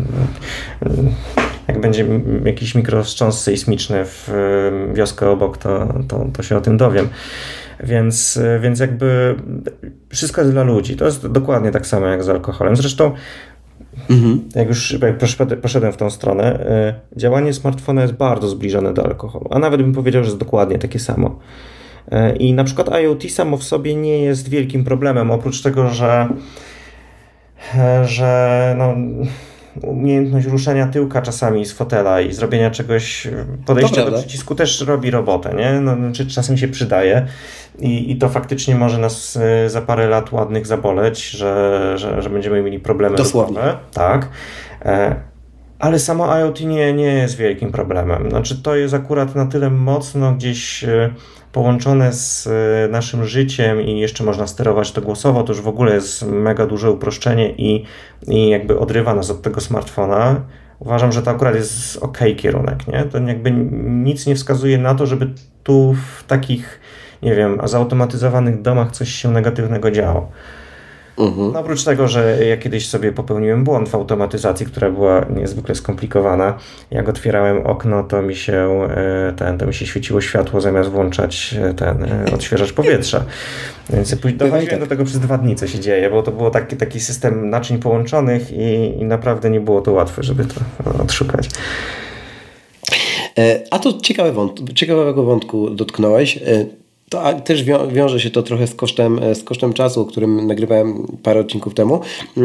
jak będzie jakiś mikrowstrząs sejsmiczny w wioskę obok, to, to, to się o tym dowiem. Więc, więc jakby wszystko jest dla ludzi. To jest dokładnie tak samo jak z alkoholem. Zresztą mhm. jak już jak poszedłem w tą stronę, działanie smartfona jest bardzo zbliżone do alkoholu. A nawet bym powiedział, że jest dokładnie takie samo. I na przykład IoT samo w sobie nie jest wielkim problemem, oprócz tego, że, że no, umiejętność ruszenia tyłka czasami z fotela i zrobienia czegoś, podejście do przycisku też robi robotę, nie? No, czy czasem się przydaje i, i to faktycznie może nas za parę lat ładnych zaboleć, że, że, że będziemy mieli problemy. Dosłownie. Ruchowe. Tak. Ale samo IoT nie, nie jest wielkim problemem. Znaczy to jest akurat na tyle mocno gdzieś połączone z naszym życiem i jeszcze można sterować to głosowo, to już w ogóle jest mega duże uproszczenie i, i jakby odrywa nas od tego smartfona. Uważam, że to akurat jest okej kierunek, nie? To jakby nic nie wskazuje na to, żeby tu w takich, nie wiem, zautomatyzowanych domach coś się negatywnego działo. Mhm. No oprócz tego, że ja kiedyś sobie popełniłem błąd w automatyzacji, która była niezwykle skomplikowana. Jak otwierałem okno, to mi się ten, to mi się świeciło światło zamiast włączać ten odświeżacz powietrza. Więc dochodziłem do tego przez dwa dni, co się dzieje, bo to był taki, taki system naczyń połączonych i, i naprawdę nie było to łatwe, żeby to odszukać. A to ciekawy wąt, ciekawego wątku dotknąłeś. To też wiąże się to trochę z kosztem, z kosztem czasu, o którym nagrywałem parę odcinków temu.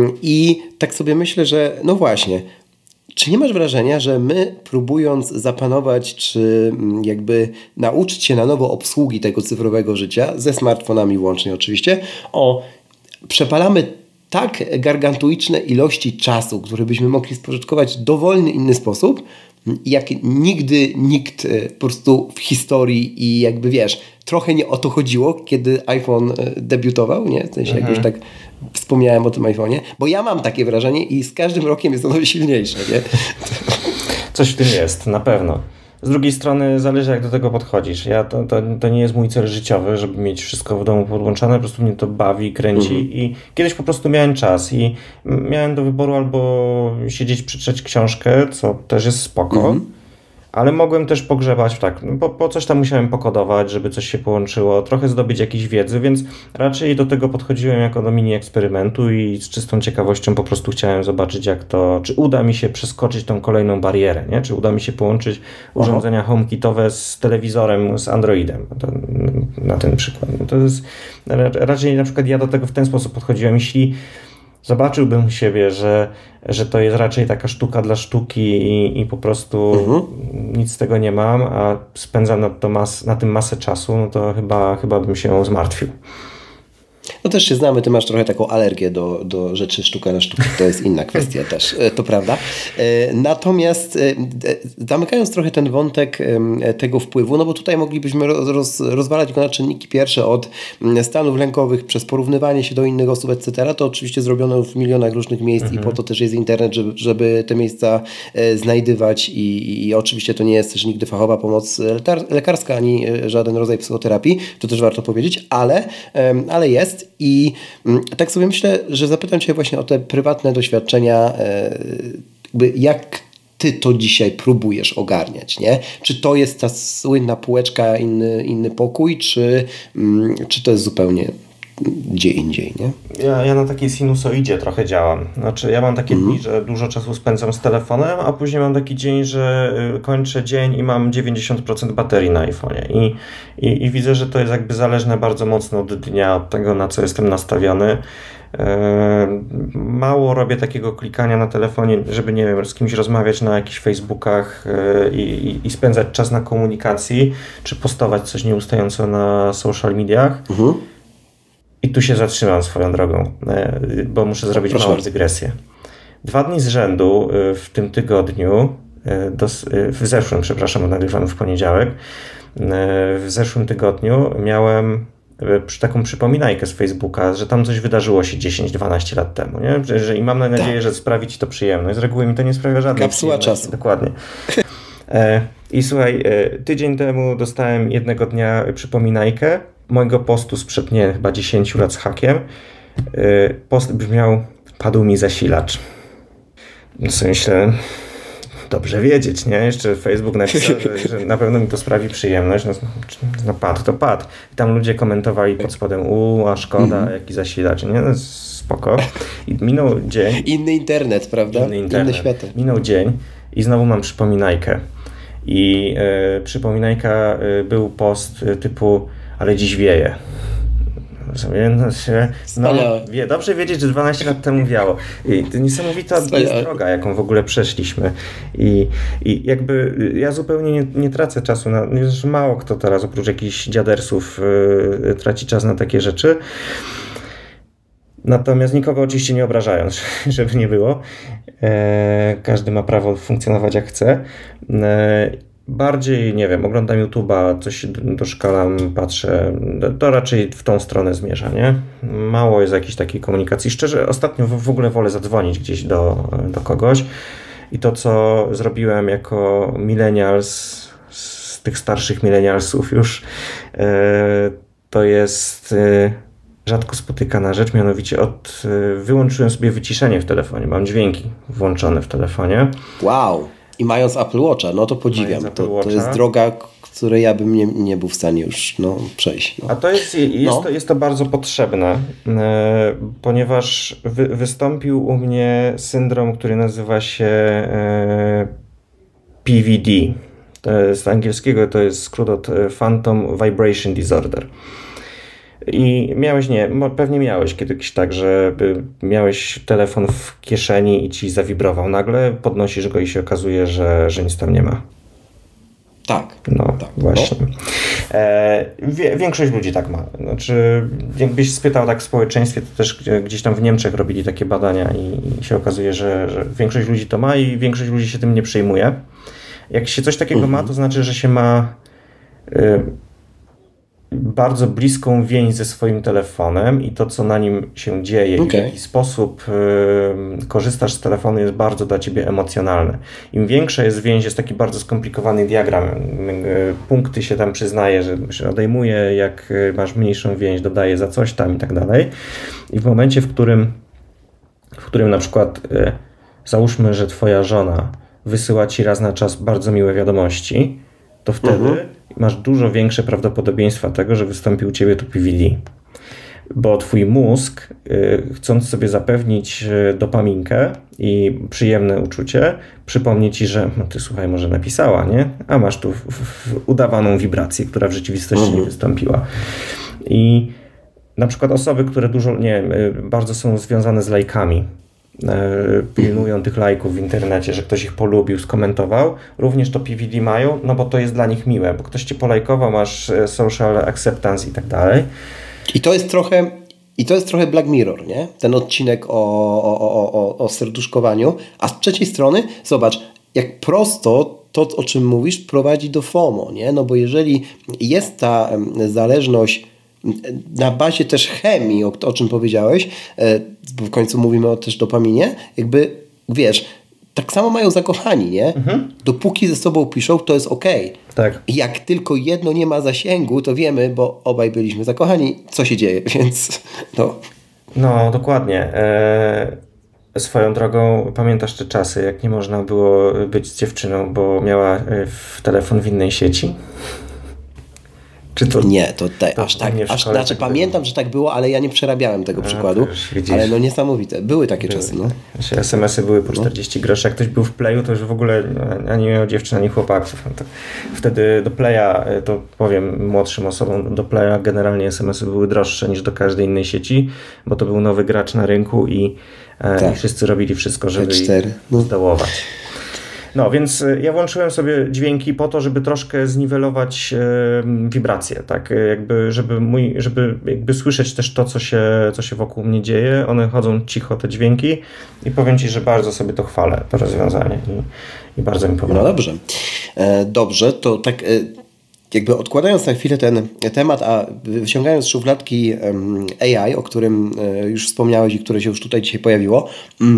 I tak sobie myślę, że no właśnie, czy nie masz wrażenia, że my próbując zapanować, czy jakby nauczyć się na nowo obsługi tego cyfrowego życia, ze smartfonami łącznie oczywiście, o przepalamy tak gargantuiczne ilości czasu, które byśmy mogli spożytkować w dowolny inny sposób, jak nigdy nikt po prostu w historii i jakby wiesz, trochę nie o to chodziło, kiedy iPhone debiutował, nie? W sensie mhm. jak już tak wspomniałem o tym iPhone'ie, bo ja mam takie wrażenie i z każdym rokiem jest ono silniejsze, nie? Coś w tym jest, na pewno. Z drugiej strony zależy, jak do tego podchodzisz. Ja to, to, to nie jest mój cel życiowy, żeby mieć wszystko w domu podłączone, po prostu mnie to bawi, kręci mhm. i kiedyś po prostu miałem czas i miałem do wyboru albo siedzieć, przeczytać książkę, co też jest spoko, mhm. ale mogłem też pogrzebać, tak, po, po coś tam musiałem pokodować, żeby coś się połączyło, trochę zdobyć jakiejś wiedzy, więc raczej do tego podchodziłem jako do mini eksperymentu i z czystą ciekawością po prostu chciałem zobaczyć, jak to, czy uda mi się przeskoczyć tą kolejną barierę, nie? Czy uda mi się połączyć urządzenia HomeKitowe z telewizorem, z Androidem, to, na ten przykład. To jest, raczej na przykład ja do tego w ten sposób podchodziłem, jeśli zobaczyłbym siebie, że, że to jest raczej taka sztuka dla sztuki i, i po prostu mhm. nic z tego nie mam, a spędzam na, to mas, na tym masę czasu, no to chyba, chyba bym się zmartwił. No też się znamy, ty masz trochę taką alergię do, do rzeczy sztuka na sztukę, to jest inna kwestia też, to prawda. Natomiast zamykając trochę ten wątek tego wpływu, no bo tutaj moglibyśmy roz, rozwalać go na czynniki pierwsze od stanów lękowych przez porównywanie się do innych osób, et cetera. To oczywiście zrobiono w milionach różnych miejsc mhm. i po to też jest internet, żeby, żeby te miejsca znajdywać i, i oczywiście to nie jest też nigdy fachowa pomoc lekarska, ani żaden rodzaj psychoterapii, to też warto powiedzieć, ale, ale jest. I tak sobie myślę, że zapytam Cię właśnie o te prywatne doświadczenia, jakby jak Ty to dzisiaj próbujesz ogarniać, nie? Czy to jest ta słynna półeczka, inny, inny pokój, czy, czy to jest zupełnie gdzie indziej, nie? Ja, ja na takiej sinusoidzie trochę działam. Znaczy ja mam takie mm. dni, że dużo czasu spędzam z telefonem, a później mam taki dzień, że kończę dzień i mam dziewięćdziesiąt procent baterii na iPhone'ie. I, i, I widzę, że to jest jakby zależne bardzo mocno od dnia, od tego, na co jestem nastawiony. Mało robię takiego klikania na telefonie, żeby, nie wiem, z kimś rozmawiać na jakichś Facebookach i, i, i spędzać czas na komunikacji, czy postować coś nieustająco na social mediach. Mhm. I tu się zatrzymam swoją drogą, bo muszę zrobić Proszę. małą dygresję. Dwa dni z rzędu w tym tygodniu, w zeszłym, przepraszam, bo nagrywamy w poniedziałek, w zeszłym tygodniu miałem taką przypominajkę z Facebooka, że tam coś wydarzyło się dziesięć dwanaście lat temu, nie? Że, że, i mam nadzieję, tak. że sprawi ci to przyjemność. Z reguły mi to nie sprawia żadnej Kapsuła czasu. Dokładnie. E, I słuchaj, e, tydzień temu dostałem jednego dnia przypominajkę mojego postu sprzed, nie, chyba dziesięć lat z hakiem. E, post brzmiał: padł mi zasilacz. No sobie myślę, dobrze wiedzieć, nie? Jeszcze Facebook napisał, że, że na pewno mi to sprawi przyjemność. No, no padł, to padł. I tam ludzie komentowali pod spodem: u, a szkoda, mm-hmm. jaki zasilacz, nie? No, spoko. I minął dzień. Inny internet, prawda? Inny internet. Inne światy. Minął dzień i znowu mam przypominajkę. I e, przypominajka e, był post e, typu: ale dziś wieje. No, no, wie, dobrze wiedzieć, że dwanaście lat temu wiało. I to niesamowita jest droga, jaką w ogóle przeszliśmy. I, i jakby ja zupełnie nie, nie tracę czasu na... Mało kto teraz oprócz jakichś dziadersów yy, traci czas na takie rzeczy. Natomiast nikogo oczywiście nie obrażając, żeby nie było. E, każdy ma prawo funkcjonować jak chce. E, Bardziej, nie wiem, oglądam YouTube'a, coś doszkalam, patrzę, to raczej w tą stronę zmierza, nie? Mało jest jakiejś takiej komunikacji. Szczerze, ostatnio w ogóle wolę zadzwonić gdzieś do, do kogoś i to, co zrobiłem jako millennials, z tych starszych millennialsów już, to jest rzadko spotykana rzecz, mianowicie od, wyłączyłem sobie wyciszenie w telefonie, mam dźwięki włączone w telefonie. Wow! I mając Apple Watcha, no to podziwiam. To, to jest droga, której ja bym nie, nie był w stanie już no, przejść. No. A to jest, jest, no. to, jest to bardzo potrzebne, e, ponieważ wy, wystąpił u mnie syndrom, który nazywa się e, P V D. To jest, z angielskiego to jest skrót od Phantom Vibration Disorder. I miałeś, nie, pewnie miałeś kiedyś tak, że miałeś telefon w kieszeni i ci zawibrował. Nagle podnosisz go i się okazuje, że, że nic tam nie ma. Tak. No, tak. właśnie. E, wie, większość ludzi tak ma. Znaczy, jakbyś spytał tak w społeczeństwie, to też gdzieś tam w Niemczech robili takie badania i, i się okazuje, że, że większość ludzi to ma i większość ludzi się tym nie przejmuje. Jak się coś takiego mhm. ma, to znaczy, że się ma... Y, bardzo bliską więź ze swoim telefonem i to, co na nim się dzieje, okay. i w jaki sposób y, korzystasz z telefonu, jest bardzo dla ciebie emocjonalne. Im większa jest więź, jest taki bardzo skomplikowany diagram. Y, punkty się tam przyznaje, że się odejmuje, jak masz mniejszą więź, dodaje za coś tam i tak dalej. I w momencie, w którym, w którym na przykład y, załóżmy, że twoja żona wysyła ci raz na czas bardzo miłe wiadomości, to wtedy uh-huh. masz dużo większe prawdopodobieństwa tego, że wystąpi u ciebie to P V D. Bo twój mózg, y, chcąc sobie zapewnić dopaminkę i przyjemne uczucie, przypomni ci, że no ty słuchaj, może napisała, nie? A masz tu w, w udawaną wibrację, która w rzeczywistości uh-huh. nie wystąpiła. I na przykład osoby, które dużo, nie wiem, bardzo są związane z lajkami, pilnują tych lajków w internecie, że ktoś ich polubił, skomentował, również to P V D mają, no bo to jest dla nich miłe, bo ktoś cię polajkował, masz social acceptance i tak dalej. I to jest trochę i to jest trochę Black Mirror, nie? Ten odcinek o, o, o, o, o serduszkowaniu, a z trzeciej strony, zobacz, jak prosto to, o czym mówisz, prowadzi do FOMO, nie? No bo jeżeli jest ta zależność na bazie też chemii, o, o czym powiedziałeś, bo w końcu mówimy o też dopaminie, jakby, wiesz, tak samo mają zakochani, nie? Mhm. Dopóki ze sobą piszą, to jest okej. Tak. Jak tylko jedno nie ma zasięgu, to wiemy, bo obaj byliśmy zakochani, co się dzieje, więc no. No, dokładnie. E, swoją drogą, pamiętasz te czasy, jak nie można było być z dziewczyną, bo miała w telefon w innej sieci? Czy to, nie, to, te, to aż tak, aż, znaczy tak pamiętam, że tak było, ale ja nie przerabiałem tego A, przykładu, ale no niesamowite, były takie były. czasy. No. es em esy były po czterdzieści no. groszy, jak ktoś był w Playu, to już w ogóle ani miał dziewczyn, ani chłopaków. No to wtedy do Playa, to powiem młodszym osobom, do Playa generalnie es em esy były droższe niż do każdej innej sieci, bo to był nowy gracz na rynku i, tak. i wszyscy robili wszystko, żeby ich no. zdołować. No, więc ja włączyłem sobie dźwięki po to, żeby troszkę zniwelować e, wibracje, tak, jakby, żeby mój, żeby jakby słyszeć też to, co się, co się wokół mnie dzieje. One chodzą cicho, te dźwięki i powiem Ci, że bardzo sobie to chwalę, to rozwiązanie i, i bardzo mi pomaga. No dobrze, e, dobrze, to tak... E... Jakby odkładając na chwilę ten temat, a wyciągając z szufladki A I, o którym już wspomniałeś i które się już tutaj dzisiaj pojawiło,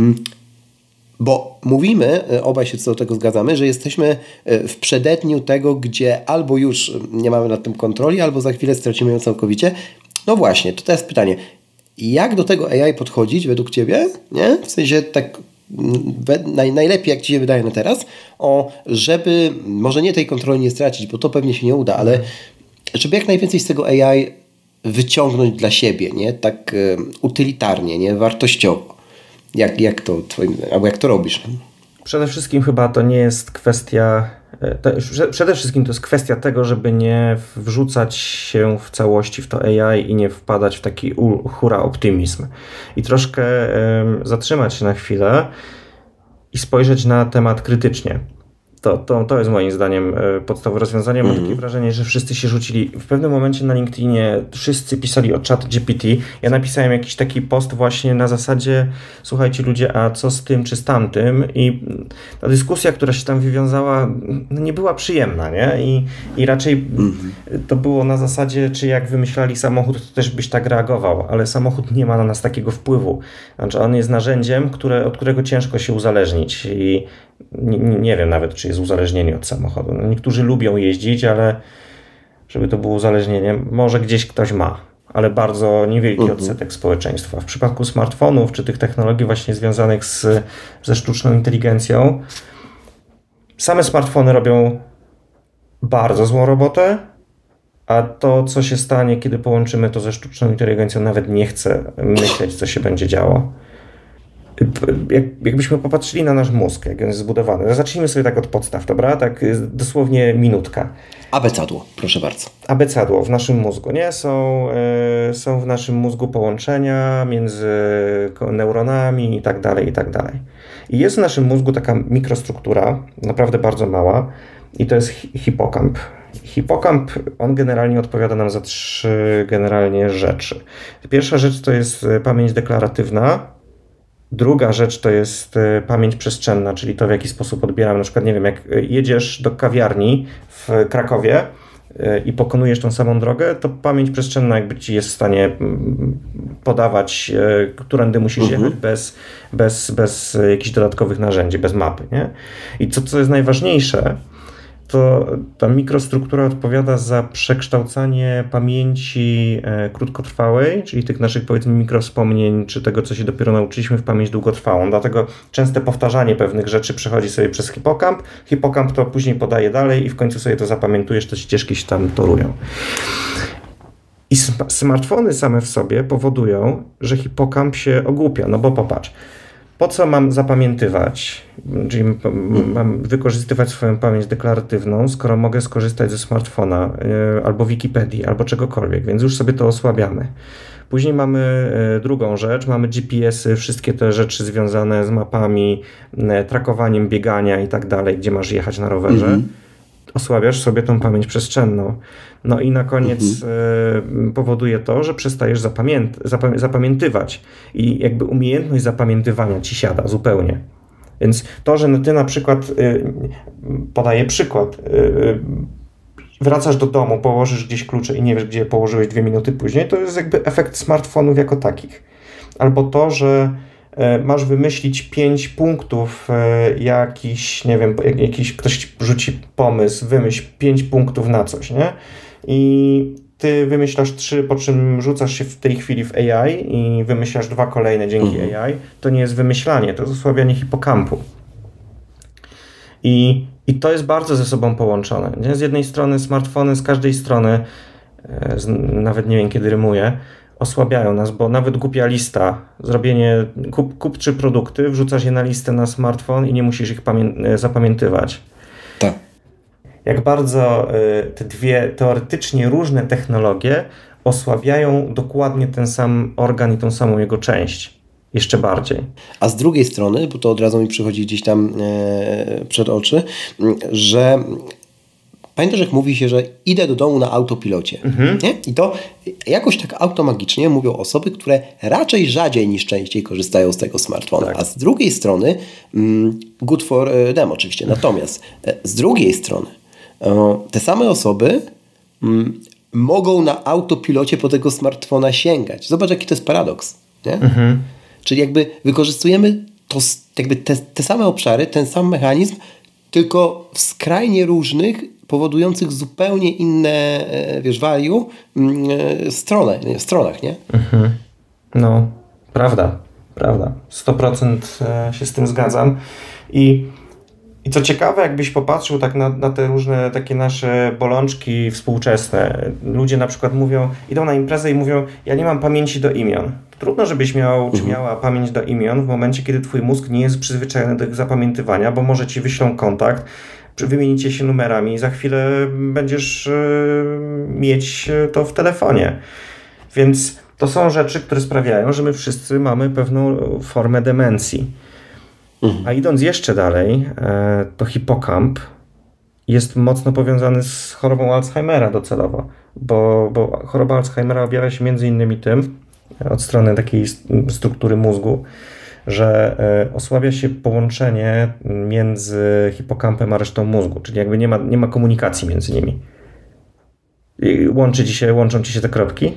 bo mówimy, obaj się co do tego zgadzamy, że jesteśmy w przededniu tego, gdzie albo już nie mamy nad tym kontroli, albo za chwilę stracimy ją całkowicie. No właśnie, to teraz pytanie, jak do tego A I podchodzić według Ciebie? Nie? W sensie tak naj, najlepiej, jak Ci się wydaje na teraz, o, żeby może nie tej kontroli nie stracić, bo to pewnie się nie uda, ale żeby jak najwięcej z tego A I wyciągnąć dla siebie, nie? Tak um, utylitarnie, nie? Wartościowo. Jak, jak to twoim, albo jak to robisz? Przede wszystkim chyba to nie jest kwestia, to, przede wszystkim to jest kwestia tego, żeby nie wrzucać się w całości w to A I i nie wpadać w taki hura optymizm. I troszkę um, zatrzymać się na chwilę i spojrzeć na temat krytycznie. To, to, to jest moim zdaniem podstawowe rozwiązanie. Mam mm-hmm. takie wrażenie, że wszyscy się rzucili. W pewnym momencie na LinkedInie wszyscy pisali o Chat G P T. Ja napisałem jakiś taki post właśnie na zasadzie słuchajcie ludzie, a co z tym czy z tamtym? I ta dyskusja, która się tam wywiązała, no nie była przyjemna, nie? I, i raczej mm-hmm. to było na zasadzie, czy jak wymyślali samochód, to też byś tak reagował, ale samochód nie ma na nas takiego wpływu. Znaczy on jest narzędziem, które, od którego ciężko się uzależnić i Nie, nie wiem nawet, czy jest uzależnienie od samochodu. No, niektórzy lubią jeździć, ale żeby to było uzależnienie, może gdzieś ktoś ma, ale bardzo niewielki uh-huh. odsetek społeczeństwa. W przypadku smartfonów, czy tych technologii właśnie związanych z, ze sztuczną inteligencją, same smartfony robią bardzo złą robotę, a to, co się stanie, kiedy połączymy to ze sztuczną inteligencją, nawet nie chcę myśleć, co się będzie działo. Jak, jakbyśmy popatrzyli na nasz mózg, jak on jest zbudowany. Zacznijmy sobie tak od podstaw, dobra? Tak dosłownie minutka. Abecadło, proszę bardzo. Abecadło w naszym mózgu, nie? Są, y, są w naszym mózgu połączenia między neuronami i tak dalej, i tak dalej. I jest w naszym mózgu taka mikrostruktura, naprawdę bardzo mała i to jest hipokamp. Hipokamp, on generalnie odpowiada nam za trzy generalnie rzeczy. Pierwsza rzecz to jest pamięć deklaratywna. Druga rzecz to jest pamięć przestrzenna, czyli to, w jaki sposób odbieram. Na przykład, nie wiem, jak jedziesz do kawiarni w Krakowie i pokonujesz tą samą drogę, to pamięć przestrzenna jakby ci jest w stanie podawać, którędy musisz uh-huh. jechać bez, bez, bez jakichś dodatkowych narzędzi, bez mapy, nie? I co, co jest najważniejsze, to ta mikrostruktura odpowiada za przekształcanie pamięci e, krótkotrwałej, czyli tych naszych, powiedzmy, mikrowspomnień, czy tego, co się dopiero nauczyliśmy, w pamięć długotrwałą. Dlatego częste powtarzanie pewnych rzeczy przechodzi sobie przez hipokamp. Hipokamp to później podaje dalej i w końcu sobie to zapamiętujesz, te ścieżki się tam torują. I smartfony same w sobie powodują, że hipokamp się ogłupia. No bo popatrz, po co mam zapamiętywać, czyli mam wykorzystywać swoją pamięć deklaratywną, skoro mogę skorzystać ze smartfona yy, albo Wikipedii, albo czegokolwiek, więc już sobie to osłabiamy. Później mamy yy, drugą rzecz, mamy G P S-y, wszystkie te rzeczy związane z mapami, yy, trakowaniem biegania i tak dalej, gdzie masz jechać na rowerze. Mm-hmm. Osłabiasz sobie tą pamięć przestrzenną. No i na koniec mhm. y, powoduje to, że przestajesz zapamięt, zapamię, zapamiętywać i jakby umiejętność zapamiętywania ci siada zupełnie. Więc to, że ty na przykład, y, podaję przykład, y, wracasz do domu, położysz gdzieś klucze i nie wiesz, gdzie je położyłeś dwie minuty później, to jest jakby efekt smartfonów jako takich. Albo to, że masz wymyślić pięć punktów, jakiś, nie wiem, jakiś ktoś rzuci pomysł, wymyśl pięć punktów na coś, nie? I ty wymyślasz trzy, po czym rzucasz się w tej chwili w A I i wymyślasz dwa kolejne dzięki mhm. A I. To nie jest wymyślanie, to jest osłabianie hipokampu. I, i to jest bardzo ze sobą połączone. Nie? Z jednej strony smartfony, z każdej strony nawet nie wiem kiedy rymuję, osłabiają nas, bo nawet głupia lista, zrobienie, kup, kup trzy produkty, wrzucasz je na listę na smartfon i nie musisz ich pamię- zapamiętywać. Tak. Jak bardzo te dwie teoretycznie różne technologie osłabiają dokładnie ten sam organ i tą samą jego część. Jeszcze bardziej. A z drugiej strony, bo to od razu mi przychodzi gdzieś tam e, przed oczy, że pamiętasz, jak mówi się, że idę do domu na autopilocie. Mhm. Nie? I to jakoś tak automagicznie mówią osoby, które raczej rzadziej niż częściej korzystają z tego smartfona. Tak. A z drugiej strony, mm, good for them oczywiście. Natomiast e, z drugiej strony e, te same osoby mm, mogą na autopilocie po tego smartfona sięgać. Zobacz, jaki to jest paradoks. Nie? Mhm. Czyli jakby wykorzystujemy to, jakby te, te same obszary, ten sam mechanizm, tylko w skrajnie różnych, powodujących zupełnie inne, wiesz, value stronę, stronach, nie? Mhm. No, prawda, prawda. sto procent się z tym zgadzam. I I co ciekawe, jakbyś popatrzył tak na, na te różne takie nasze bolączki współczesne. Ludzie na przykład mówią, idą na imprezę i mówią, ja nie mam pamięci do imion. Trudno, żebyś miał, czy miała pamięć do imion w momencie, kiedy twój mózg nie jest przyzwyczajony do ich zapamiętywania, bo może ci wyślą kontakt, wymienicie się numerami i za chwilę będziesz yy, mieć to w telefonie. Więc to są rzeczy, które sprawiają, że my wszyscy mamy pewną formę demencji. Mhm. A idąc jeszcze dalej, to hipokamp jest mocno powiązany z chorobą Alzheimera docelowo, bo, bo choroba Alzheimera objawia się między innymi tym, od strony takiej struktury mózgu, że osłabia się połączenie między hipokampem a resztą mózgu, czyli jakby nie ma, nie ma komunikacji między nimi. Łączy ci się, łączą ci się te kropki.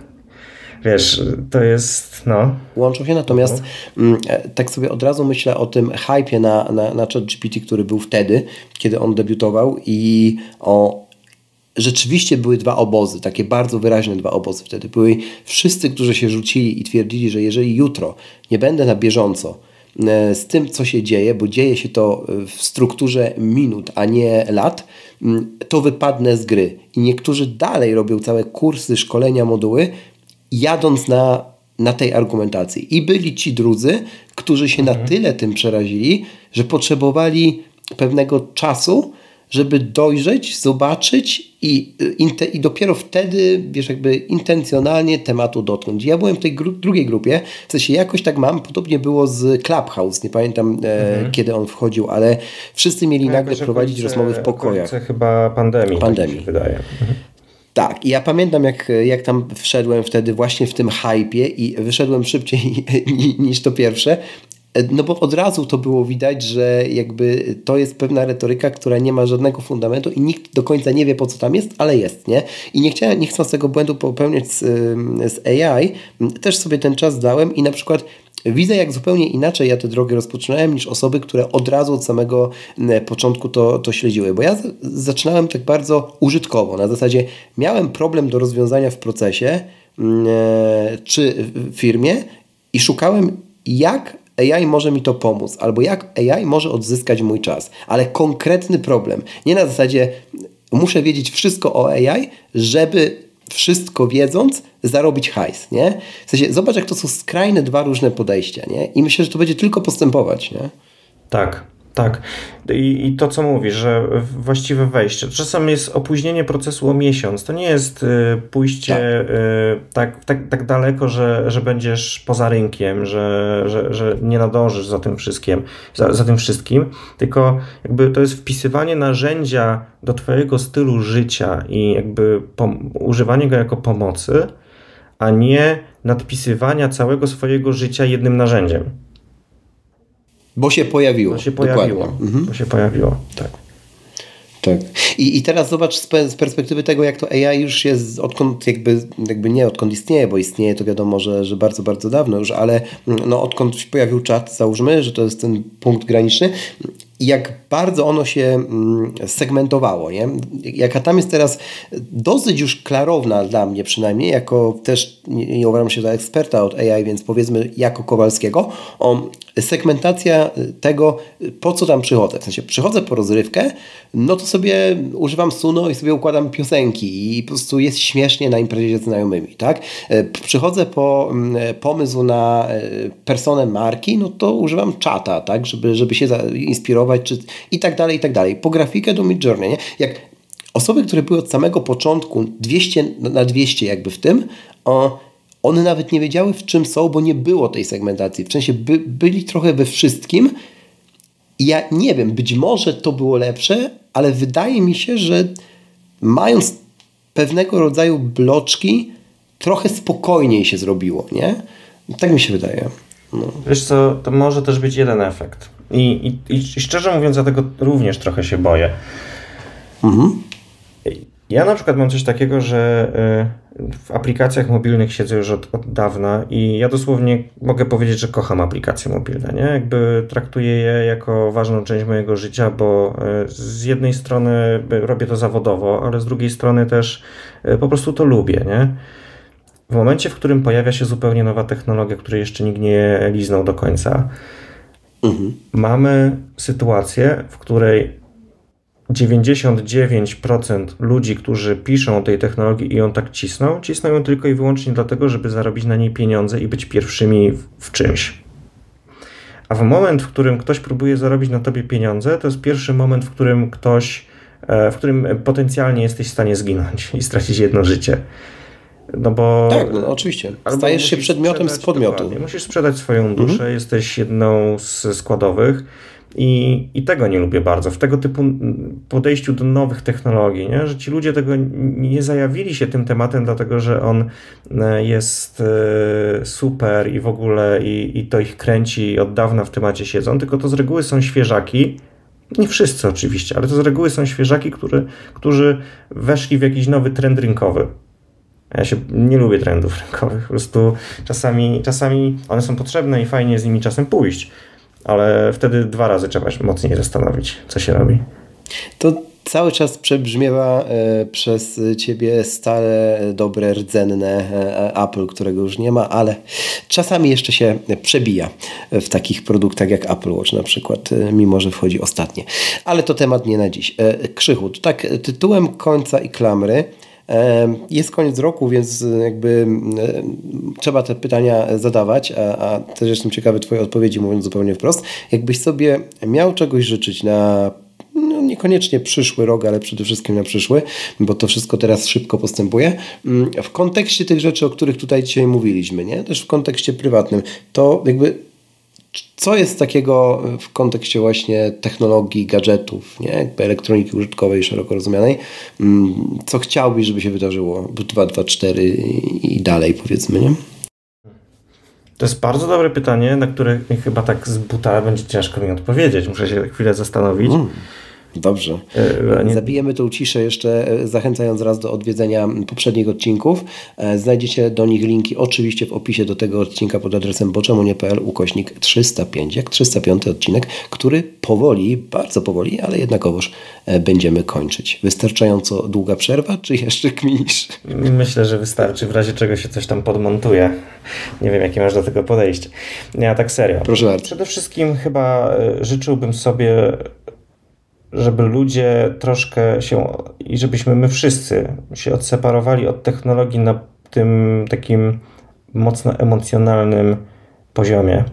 Wiesz, to jest, no... Łączą się, natomiast no. tak sobie od razu myślę o tym hypie na, na, na ChatGPT, który był wtedy, kiedy on debiutował i o... Rzeczywiście były dwa obozy, takie bardzo wyraźne dwa obozy wtedy. Były wszyscy, którzy się rzucili i twierdzili, że jeżeli jutro nie będę na bieżąco z tym, co się dzieje, bo dzieje się to w strukturze minut, a nie lat, to wypadnę z gry. I niektórzy dalej robią całe kursy, szkolenia, moduły, jadąc na, na tej argumentacji. I byli ci drudzy, którzy się mhm. na tyle tym przerazili, że potrzebowali pewnego czasu, żeby dojrzeć, zobaczyć i, i dopiero wtedy, wiesz, jakby intencjonalnie tematu dotknąć. Ja byłem w tej gru- drugiej grupie, w sensie jakoś tak mam, podobnie było z Clubhouse, nie pamiętam mhm. e, kiedy on wchodził, ale wszyscy mieli ja nagle prowadzić końce, rozmowy w pokojach. Chyba pandemii, pandemii. Tak mi się wydaje. Mhm. Tak, i ja pamiętam, jak, jak tam wszedłem wtedy właśnie w tym hypie i wyszedłem szybciej niż to pierwsze, no bo od razu to było widać, że jakby to jest pewna retoryka, która nie ma żadnego fundamentu i nikt do końca nie wie, po co tam jest, ale jest, nie? I nie chciałem, nie chcąc tego błędu popełniać z, z A I, też sobie ten czas dałem i na przykład widzę, jak zupełnie inaczej ja tę drogę rozpoczynałem niż osoby, które od razu od samego początku to, to śledziły. Bo ja z, zaczynałem tak bardzo użytkowo. Na zasadzie miałem problem do rozwiązania w procesie yy, czy w firmie i szukałem, jak A I może mi to pomóc, albo jak A I może odzyskać mój czas. Ale konkretny problem. Nie na zasadzie muszę wiedzieć wszystko o A I, żeby wszystko wiedząc, zarobić hajs, nie? W sensie, zobacz, jak to są skrajne dwa różne podejścia, nie? I myślę, że to będzie tylko postępować, nie? Tak, tak. I, i to, co mówisz, że właściwe wejście. Czasem jest opóźnienie procesu o miesiąc. To nie jest y, pójście tak, y, tak, tak, tak daleko, że, że będziesz poza rynkiem, że, że, że nie nadążysz za tym wszystkim, za, za tym wszystkim, tylko jakby to jest wpisywanie narzędzia do twojego stylu życia i jakby pom- używanie go jako pomocy, a nie nadpisywania całego swojego życia jednym narzędziem. Bo się pojawiło. Bo się pojawiło. Mhm. Bo się pojawiło, tak. Tak. I, I teraz zobacz z, pe- z perspektywy tego, jak to A I już jest, odkąd jakby, jakby nie odkąd istnieje, bo istnieje to wiadomo, że, że bardzo, bardzo dawno już, ale no, odkąd się pojawił czat, załóżmy, że to jest ten punkt graniczny, jak bardzo ono się segmentowało, nie? Jaka tam jest teraz dosyć już klarowna dla mnie przynajmniej, jako też, nie, nie uważam się za eksperta od A I, więc powiedzmy jako Kowalskiego, o, segmentacja tego, po co tam przychodzę. W sensie przychodzę po rozrywkę, no to sobie używam Suno i sobie układam piosenki i po prostu jest śmiesznie na imprezie z znajomymi, tak? Przychodzę po pomysł na personę marki, no to używam czata, tak? Żeby, żeby się inspirować czy, i tak dalej, i tak dalej. Po grafikę do Midjourney, nie? Jak osoby, które były od samego początku dwieście na dwieście jakby w tym, o, one nawet nie wiedziały, w czym są, bo nie było tej segmentacji. W sensie by, byli trochę we wszystkim. I ja nie wiem, być może to było lepsze, ale wydaje mi się, że mając pewnego rodzaju bloczki, trochę spokojniej się zrobiło, nie? Tak mi się wydaje. No. Wiesz co, to może też być jeden efekt. I, i, i szczerze mówiąc, ja tego również trochę się boję. Mhm. Ja na przykład mam coś takiego, że w aplikacjach mobilnych siedzę już od, od dawna i ja dosłownie mogę powiedzieć, że kocham aplikacje mobilne, nie? Jakby traktuję je jako ważną część mojego życia, bo z jednej strony robię to zawodowo, ale z drugiej strony też po prostu to lubię, nie? W momencie, w którym pojawia się zupełnie nowa technologia, której jeszcze nikt nie liznął do końca, mhm. mamy sytuację, w której dziewięćdziesiąt dziewięć procent ludzi, którzy piszą o tej technologii i ją tak cisną, cisną ją tylko i wyłącznie dlatego, żeby zarobić na niej pieniądze i być pierwszymi w, w czymś. A w moment, w którym ktoś próbuje zarobić na tobie pieniądze, to jest pierwszy moment, w którym ktoś, w którym potencjalnie jesteś w stanie zginąć i stracić jedno życie. No bo... Tak, no, oczywiście. Stajesz się przedmiotem z podmiotu. Musisz sprzedać swoją duszę, mhm. jesteś jedną z składowych. I, I tego nie lubię bardzo, w tego typu podejściu do nowych technologii, nie? Że ci ludzie tego nie zajawili się tym tematem, dlatego że on jest super i w ogóle i, i to ich kręci i od dawna w temacie siedzą, tylko to z reguły są świeżaki, nie wszyscy oczywiście, ale to z reguły są świeżaki, który, którzy weszli w jakiś nowy trend rynkowy. Ja się nie lubię trendów rynkowych, po prostu czasami, czasami one są potrzebne i fajnie z nimi czasem pójść. Ale wtedy dwa razy trzeba się mocniej zastanowić, co się robi. To cały czas przebrzmiewa e, przez ciebie stare, dobre, rdzenne e, Apple, którego już nie ma, ale czasami jeszcze się przebija w takich produktach jak Apple Watch na przykład, e, mimo że wchodzi ostatnie. Ale to temat nie na dziś. E, Krzychu, to tak tytułem końca i klamry. Jest koniec roku, więc jakby trzeba te pytania zadawać, a, a też jestem ciekawy twojej odpowiedzi, mówiąc zupełnie wprost. Jakbyś sobie miał czegoś życzyć na no niekoniecznie przyszły rok, ale przede wszystkim na przyszły, bo to wszystko teraz szybko postępuje, w kontekście tych rzeczy, o których tutaj dzisiaj mówiliśmy, nie? Też w kontekście prywatnym, to jakby co jest takiego w kontekście właśnie technologii, gadżetów, nie? Jakby elektroniki użytkowej szeroko rozumianej, co chciałbyś, żeby się wydarzyło w dwa tysiące dwudziestym czwartym i dalej, powiedzmy, nie? To jest bardzo dobre pytanie, na które chyba tak z buta będzie ciężko mi odpowiedzieć. Muszę się chwilę zastanowić. Mm. Dobrze. Zabijemy tą ciszę jeszcze, zachęcając raz do odwiedzenia poprzednich odcinków. Znajdziecie do nich linki oczywiście w opisie do tego odcinka pod adresem boczemunie.pl ukośnik trzysta pięć, jak trzysta piąty odcinek, który powoli, bardzo powoli, ale jednakowoż będziemy kończyć. Wystarczająco długa przerwa, czy jeszcze kminisz? Myślę, że wystarczy, w razie czego się coś tam podmontuje. Nie wiem, jakie masz do tego podejście. Nie, a tak serio. Proszę bardzo. Przede wszystkim chyba życzyłbym sobie, żeby ludzie troszkę się i żebyśmy my wszyscy się odseparowali od technologii na tym takim mocno emocjonalnym poziomie.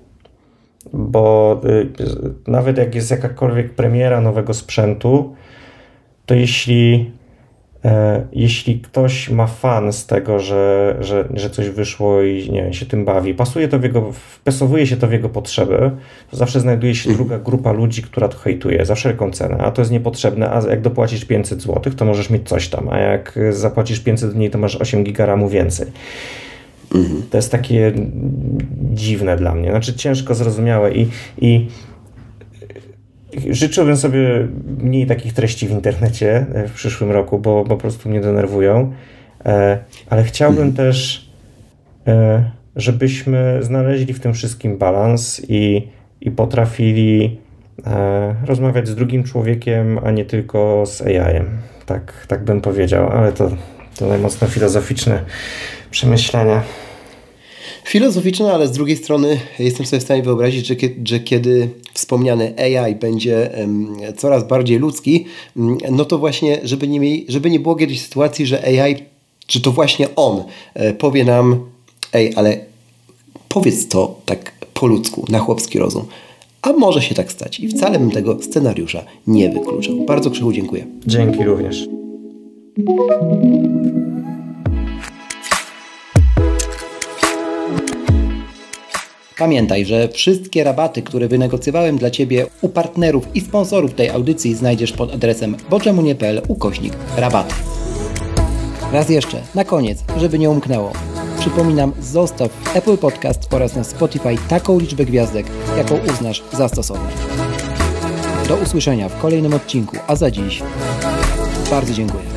Bo nawet jak jest jakakolwiek premiera nowego sprzętu, to jeśli e, jeśli ktoś ma fan z tego, że, że, że coś wyszło i nie wiem, się tym bawi, pasuje to w jego, wpasowuje się to w jego potrzeby, to zawsze znajduje się druga grupa ludzi, która to hejtuje za wszelką cenę, a to jest niepotrzebne, a jak dopłacisz pięćset złotych, to możesz mieć coś tam, a jak zapłacisz pięćset mniej, to masz osiem giga ramu więcej. Mhm. To jest takie dziwne dla mnie, znaczy ciężko zrozumiałe i, i życzyłbym sobie mniej takich treści w internecie w przyszłym roku, bo, bo po prostu mnie denerwują, ale chciałbym mhm. też, żebyśmy znaleźli w tym wszystkim balans i, i potrafili rozmawiać z drugim człowiekiem, a nie tylko z A I-em. Tak, tak bym powiedział, ale to, to najmocno filozoficzne przemyślenia. Filozoficzne, ale z drugiej strony jestem sobie w stanie wyobrazić, że, kiedy, że kiedy wspomniany A I będzie um, coraz bardziej ludzki, um, no to właśnie, żeby nie, mieli, żeby nie było kiedyś sytuacji, że A I, że to właśnie on e, powie nam, ej, ale powiedz to tak po ludzku, na chłopski rozum. A może się tak stać i wcale bym tego scenariusza nie wykluczał. Bardzo, Krzychu, dziękuję. Dzięki również. Pamiętaj, że wszystkie rabaty, które wynegocjowałem dla Ciebie u partnerów i sponsorów tej audycji znajdziesz pod adresem boczemunie.pl ukośnik rabaty. Raz jeszcze, na koniec, żeby nie umknęło. Przypominam, zostaw w Apple Podcast oraz na Spotify taką liczbę gwiazdek, jaką uznasz za stosowną. Do usłyszenia w kolejnym odcinku, a za dziś bardzo dziękuję.